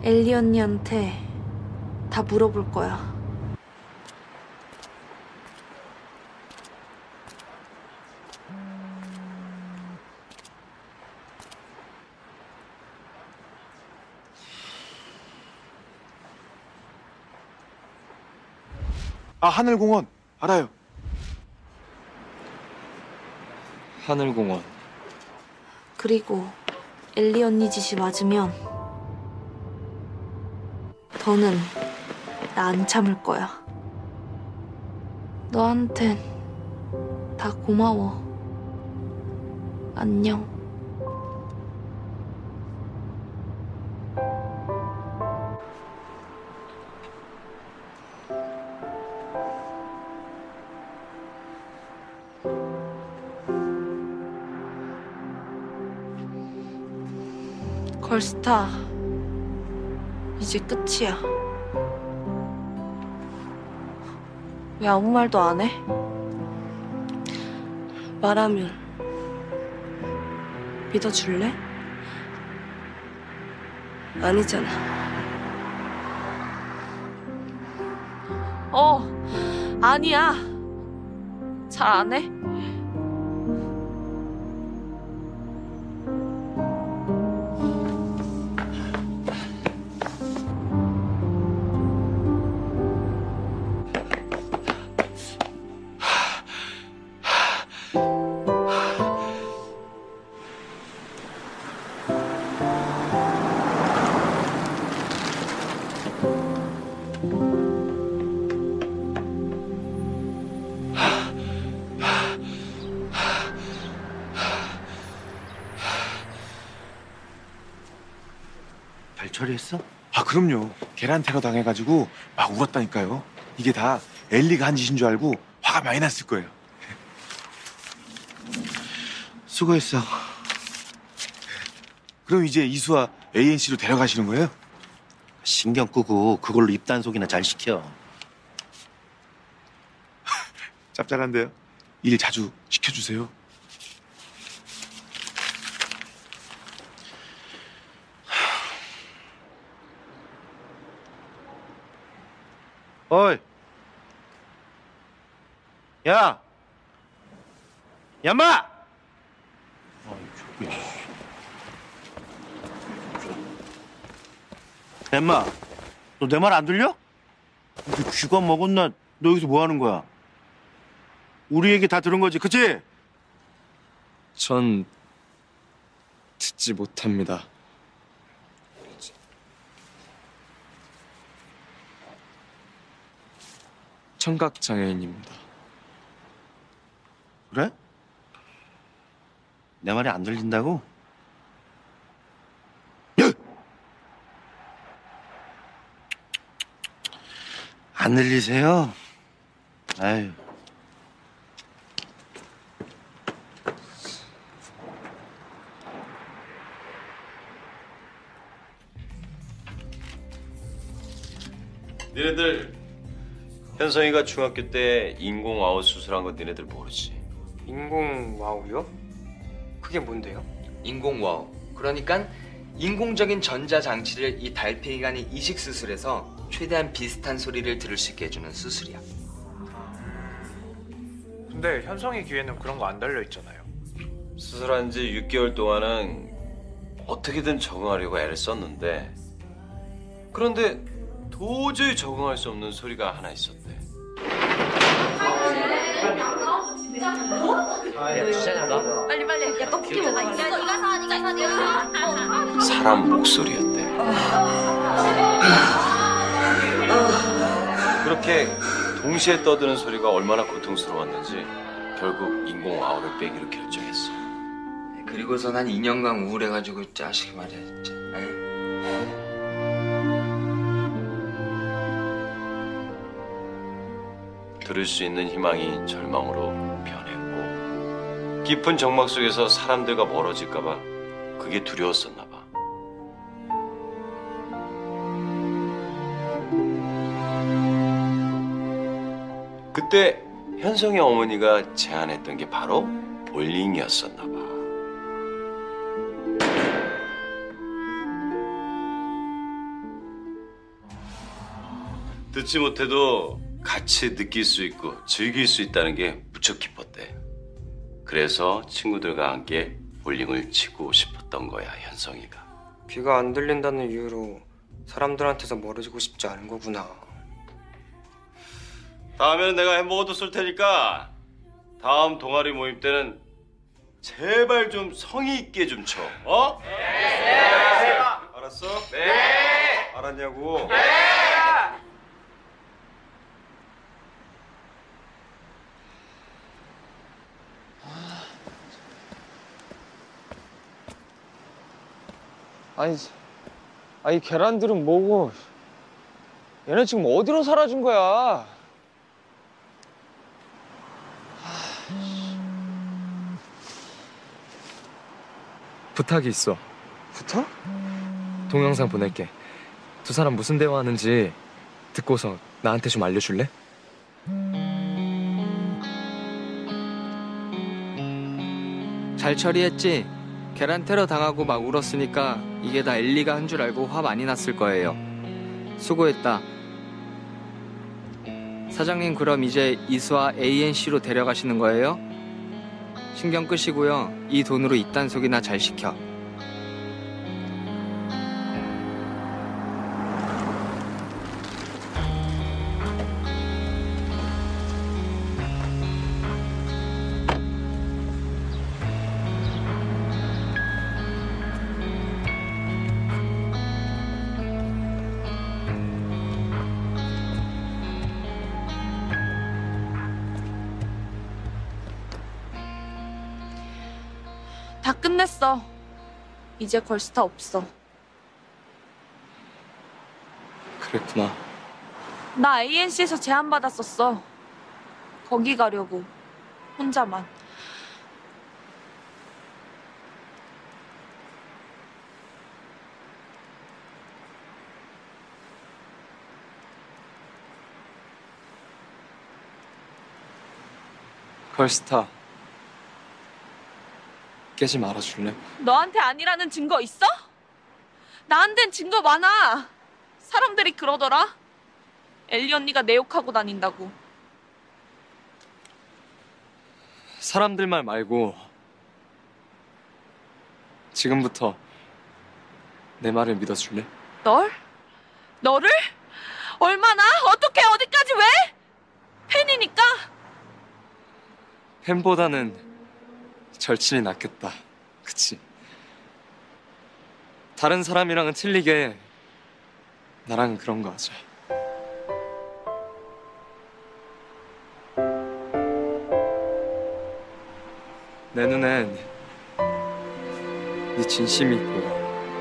엘리 언니한테 다 물어볼 거야. 아, 하늘공원 알아요. 하늘공원. 그리고 엘리 언니 짓이 맞으면 더는 나 안 참을 거야. 너한텐 다 고마워. 안녕. 걸스타, 이제 끝이야. 왜 아무 말도 안 해? 말하면 믿어줄래? 아니잖아. 어, 아니야. 잘 안 해? 잘 처리했어? 아, 그럼요. 계란 테러 당해가지고 막 울었다니까요. 이게 다 엘리가 한 짓인 줄 알고 화가 많이 났을 거예요. 수고했어. 그럼 이제 이수아 에이엔씨로 데려가시는 거예요? 신경 끄고 그걸로 입단속이나 잘 시켜. 짭짤한데요? 일 자주 시켜주세요. 어이, 야, 야마! 엠마, 너 내 말 안 들려? 너 쥐가 먹었나? 너 여기서 뭐 하는 거야? 우리 얘기 다 들은 거지, 그치? 전 듣지 못합니다. 청각 장애인입니다. 그래? 내 말이 안 들린다고? 안 들리세요? 아유. 니네들 현성이가 중학교 때 인공와우 수술한 거 니네들 모르지? 인공와우요? 그게 뭔데요? 인공와우. 그러니까 인공적인 전자장치를 이 달팽이가 하는 이식 수술에서 최대한 비슷한 소리를 들을 수 있게 해주는 수술이야. 근데 현성이 귀에는 그런 거 안 달려 있잖아요. 수술한 지 육 개월 동안은 어떻게든 적응하려고 애를 썼는데 그런데 도저히 적응할 수 없는 소리가 하나 있었대. 야, 진짜 잘가. 빨리 빨리. 야, 떡볶이 먹어. 이거 이거 사, 이거 사, 이거 사. 사람 목소리였대. 그렇게 동시에 떠드는 소리가 얼마나 고통스러웠는지 결국 인공와우를 빼기로 결정했어. 그리고서 난 이 년간 우울해가지고 자식이 말이야 진짜. 에이. 들을 수 있는 희망이 절망으로 변했고 깊은 정막 속에서 사람들과 멀어질까봐 그게 두려웠었나 봐. 그때 현성의 어머니가 제안했던 게 바로 볼링이었었나 봐. 듣지 못해도 같이 느낄 수 있고 즐길 수 있다는 게 무척 기뻤대. 그래서 친구들과 함께 볼링을 치고 싶었던 거야, 현성이가. 귀가 안 들린다는 이유로 사람들한테서 멀어지고 싶지 않은 거구나. 다음에는 내가 햄버거도 쏠 테니까 다음 동아리 모임 때는 제발 좀 성의 있게 좀 쳐. 어? 네. 알았어? 네. 알았냐고? 네. 아니, 아니 계란들은 뭐고? 얘네 지금 어디로 사라진 거야? 부탁이 있어. 부탁? 동영상 보낼게. 두 사람 무슨 대화하는지 듣고서 나한테 좀 알려줄래? 잘 처리했지? 계란 테러 당하고 막 울었으니까 이게 다 엘리가 한 줄 알고 화 많이 났을 거예요. 수고했다. 사장님 그럼 이제 이수아 에이엔씨로 데려가시는 거예요? 신경 끄시고요. 이 돈으로 입단속이나 잘 시켜. 다 끝냈어. 이제 걸스타 없어. 그랬구나. 나 에이엔씨에서 제안받았었어. 거기 가려고. 혼자만. 걸스타 깨지 말아줄래? 너한테 아니라는 증거 있어? 나한텐 증거 많아. 사람들이 그러더라. 엘리 언니가 내 욕하고 다닌다고. 사람들 말 말고 지금부터 내 말을 믿어줄래? 널? 너를? 얼마나? 어떻게? 어디까지? 왜? 팬이니까? 팬보다는 절친이 낫겠다. 그치? 다른 사람이랑은 틀리게 나랑은 그런 거 하자. 내 눈엔 네 진심이 보여.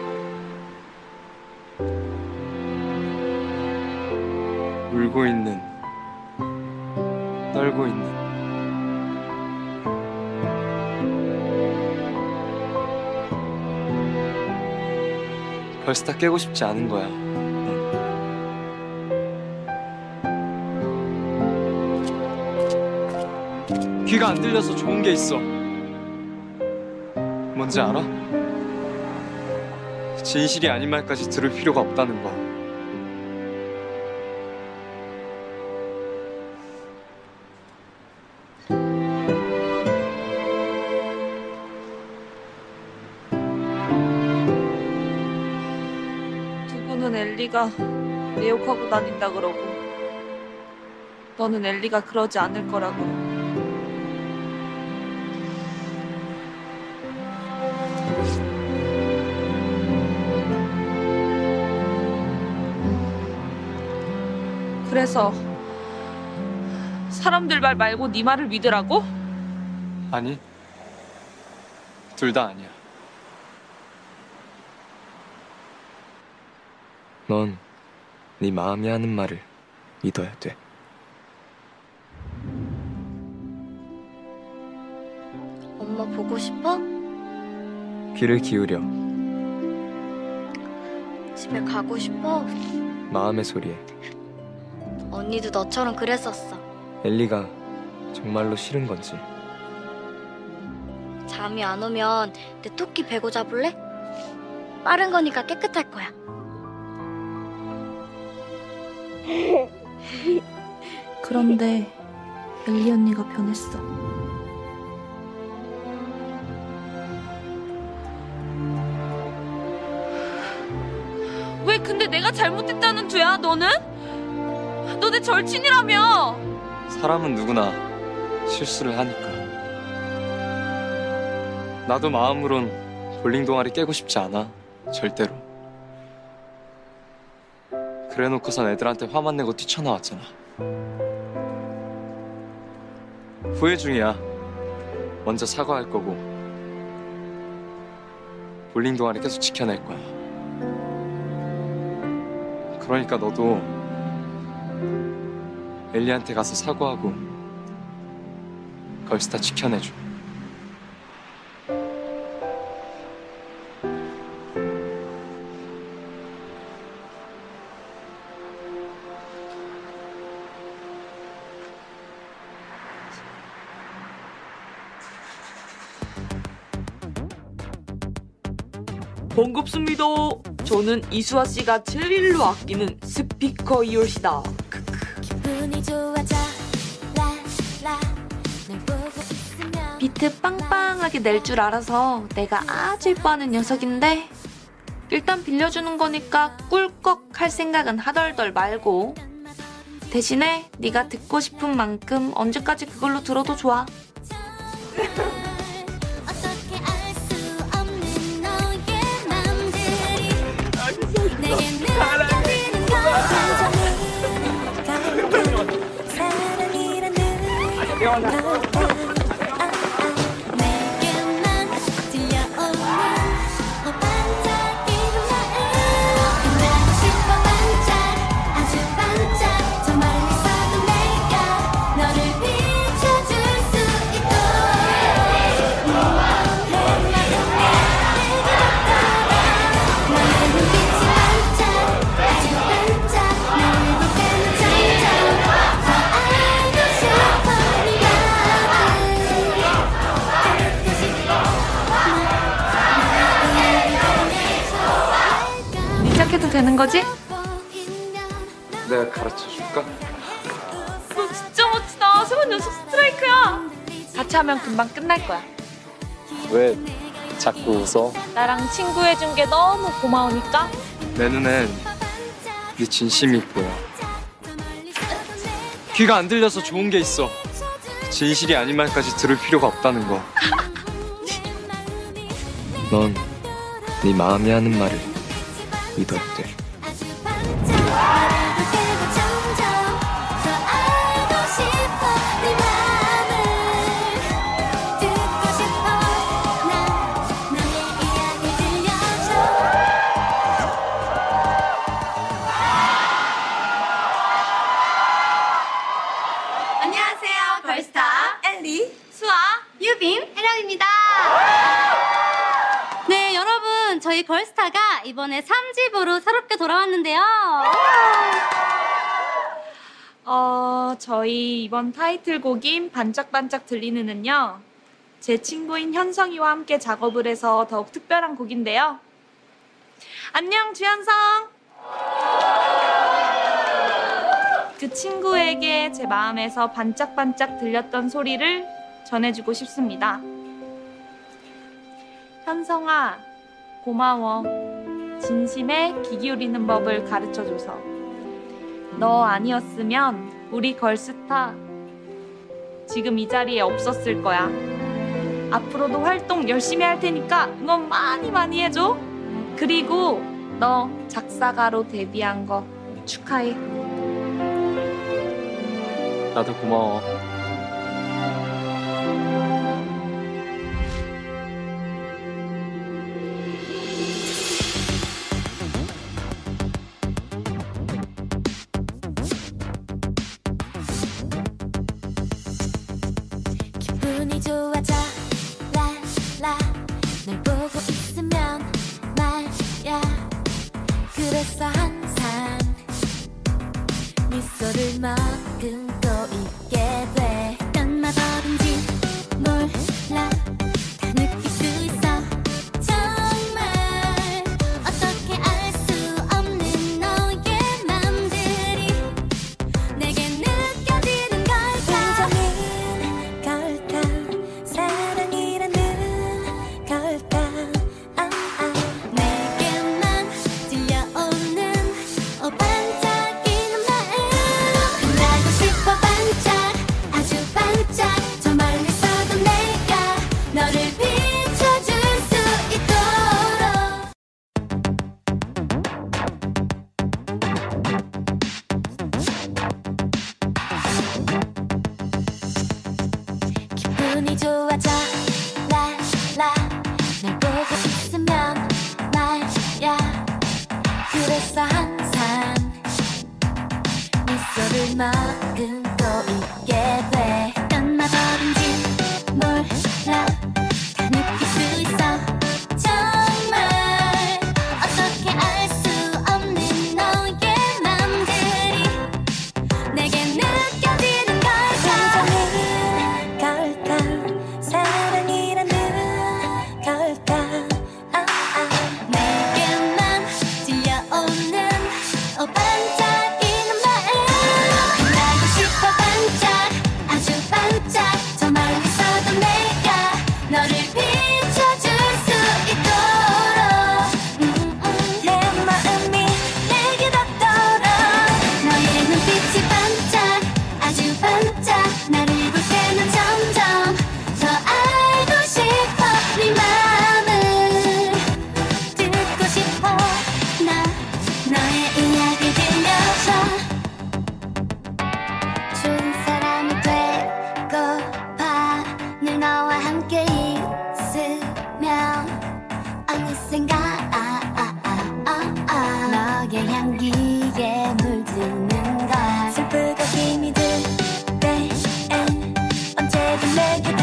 울고 있는, 떨고 있는 걸스타 깨고 싶지 않은 거야. 귀가 안 들려서 좋은 게 있어. 뭔지 알아? 진실이 아닌 말까지 들을 필요가 없다는 거. 누구는 엘리가 내 욕하고 다닌다 그러고 너는 엘리가 그러지 않을 거라고. 그래서 사람들 말 말고 네 말을 믿으라고? 아니, 둘 다 아니야. 넌 네 마음이 하는 말을 믿어야 돼. 엄마 보고 싶어? 귀를 기울여. 집에 가고 싶어? 마음의 소리에. 언니도 너처럼 그랬었어. 엘리가 정말로 싫은 건지. 잠이 안 오면 내 토끼 베고 잡을래? 빠른 거니까 깨끗할 거야. 그런데 엘리 언니가 변했어. 왜 근데 내가 잘못했다는 투야, 너는? 너 내 절친이라며! 사람은 누구나 실수를 하니까. 나도 마음으론 볼링 동아리 깨고 싶지 않아. 절대로. 그래놓고선 애들한테 화만 내고 뛰쳐나왔잖아. 후회 중이야. 먼저 사과할 거고 볼링 동아리 계속 지켜낼 거야. 그러니까 너도 엘리한테 가서 사과하고 걸스타 지켜내줘. 반갑습니다. 저는 이수아 씨가 제일로 아끼는 스피커 이올시다. 비트 빵빵하게 낼 줄 알아서 내가 아주 예뻐하는 녀석인데 일단 빌려주는 거니까 꿀꺽 할 생각은 하덜덜 말고 대신에 네가 듣고 싶은 만큼 언제까지 그걸로 들어도 좋아. 시작해도 되는 거지? 내가 가르쳐 줄까? 너 진짜 멋지다. 세 번 연속 스트라이크야. 같이 하면 금방 끝날 거야. 왜 자꾸 웃어? 나랑 친구 해준 게 너무 고마우니까. 내 눈엔 네 진심이 보여. 귀가 안 들려서 좋은 게 있어. 진실이 아닌 말까지 들을 필요가 없다는 거. 넌 네 마음이 하는 말을 믿어야 돼. 안녕하세요. 걸스타 엘리, 수아, 유빈, 혜령입니다. 네, 여러분, 저희 걸스타가 이번에 삼 집으로 새롭게 돌아왔는데요. 어, 저희 이번 타이틀곡인 반짝반짝 들리는은요. 제 친구인 현성이와 함께 작업을 해서 더욱 특별한 곡인데요. 안녕, 주현성. 그 친구에게 제 마음에서 반짝반짝 들렸던 소리를 전해주고 싶습니다. 현성아, 고마워. 진심에 귀 기울이는 법을 가르쳐줘서. 너 아니었으면 우리 걸스타 지금 이 자리에 없었을 거야. 앞으로도 활동 열심히 할 테니까 응원 많이 많이 해줘. 그리고 너 작사가로 데뷔한 거 축하해. 나도 고마워. 기분이 좋아져 라라 널 보고 있으면 말야 그래서 항상 미소를 머금고 있게 돼 어떤 마법인지 몰라 다 느낄 수 있어 정말 어떻게 알 수 없는 너의 맘들이 내게 느껴지는 마음 또 잊게 돼 어떤 마법인지 몰라 다 느낄 수 있어 정말 어떻게 알 수 없는 너의 맘들이 내게 느껴지는 걸까 걸까 사랑이라는 걸까 아, 아. 내게만 들려오는 오 반짝이는 마음 빛나고 싶어 반짝 아주 반짝 저 멀리서도 내가 너를 비춰줄 수 있도록 음, 음, 내 마음이 내게 닿도록 너의 눈빛이 반짝 아주 반짝 나를 볼 때는 점점 더 알고 싶어 네 맘을 듣고 싶어 나 너의 이야기 들려줘 좋은 사람이 되고파 늘 너와 함께 있으면 어느샌가 아, 아, 아, 아, 아. 너의 향기에 물드는 걸 슬프고 힘이 들 때엔 언제든 내게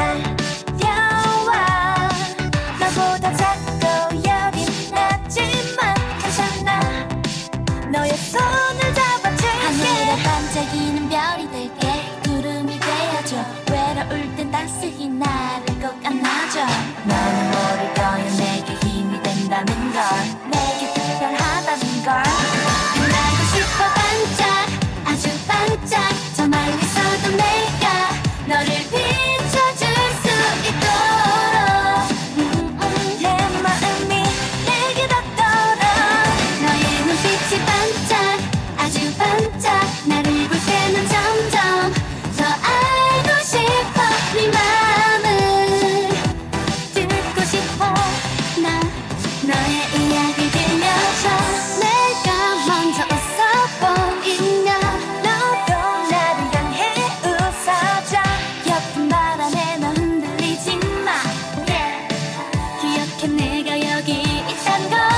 달려와 너보다 작고 열이 나지만 괜찮아 너의 손을 잡아줄게 하늘에 반짝이는 별이 될게 구름이 되어줘 외로울 땐 따스히 나를 꼭 안아줘 너는 모를 거야 내게 힘이 된다는 걸 내게 특별하다는 걸 빛나고 싶어 반짝 아주 반짝 저 멀리서도 내가 너를 비춰줄 수 있도록 음, 음, 내 마음이 내게 닿도록 너의 눈빛이 반짝 아주 반짝 나를 볼 때는 점점 더 알고 싶어 네 맘을 듣고 싶어 나 너의 이야기 들려줘 내가 먼저 웃어 보이면 너도 나를 향해 웃어줘 예쁜 바람에 너 흔들리지 마 yeah. 기억해 내가 여기 있단 걸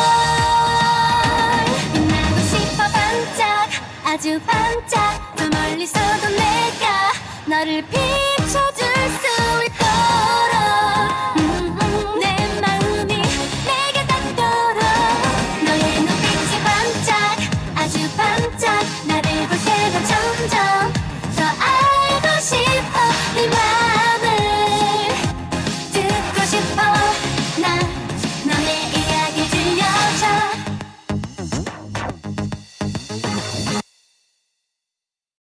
빛나고 싶어 반짝 아주 반짝 저 멀리서도 내가 너를 비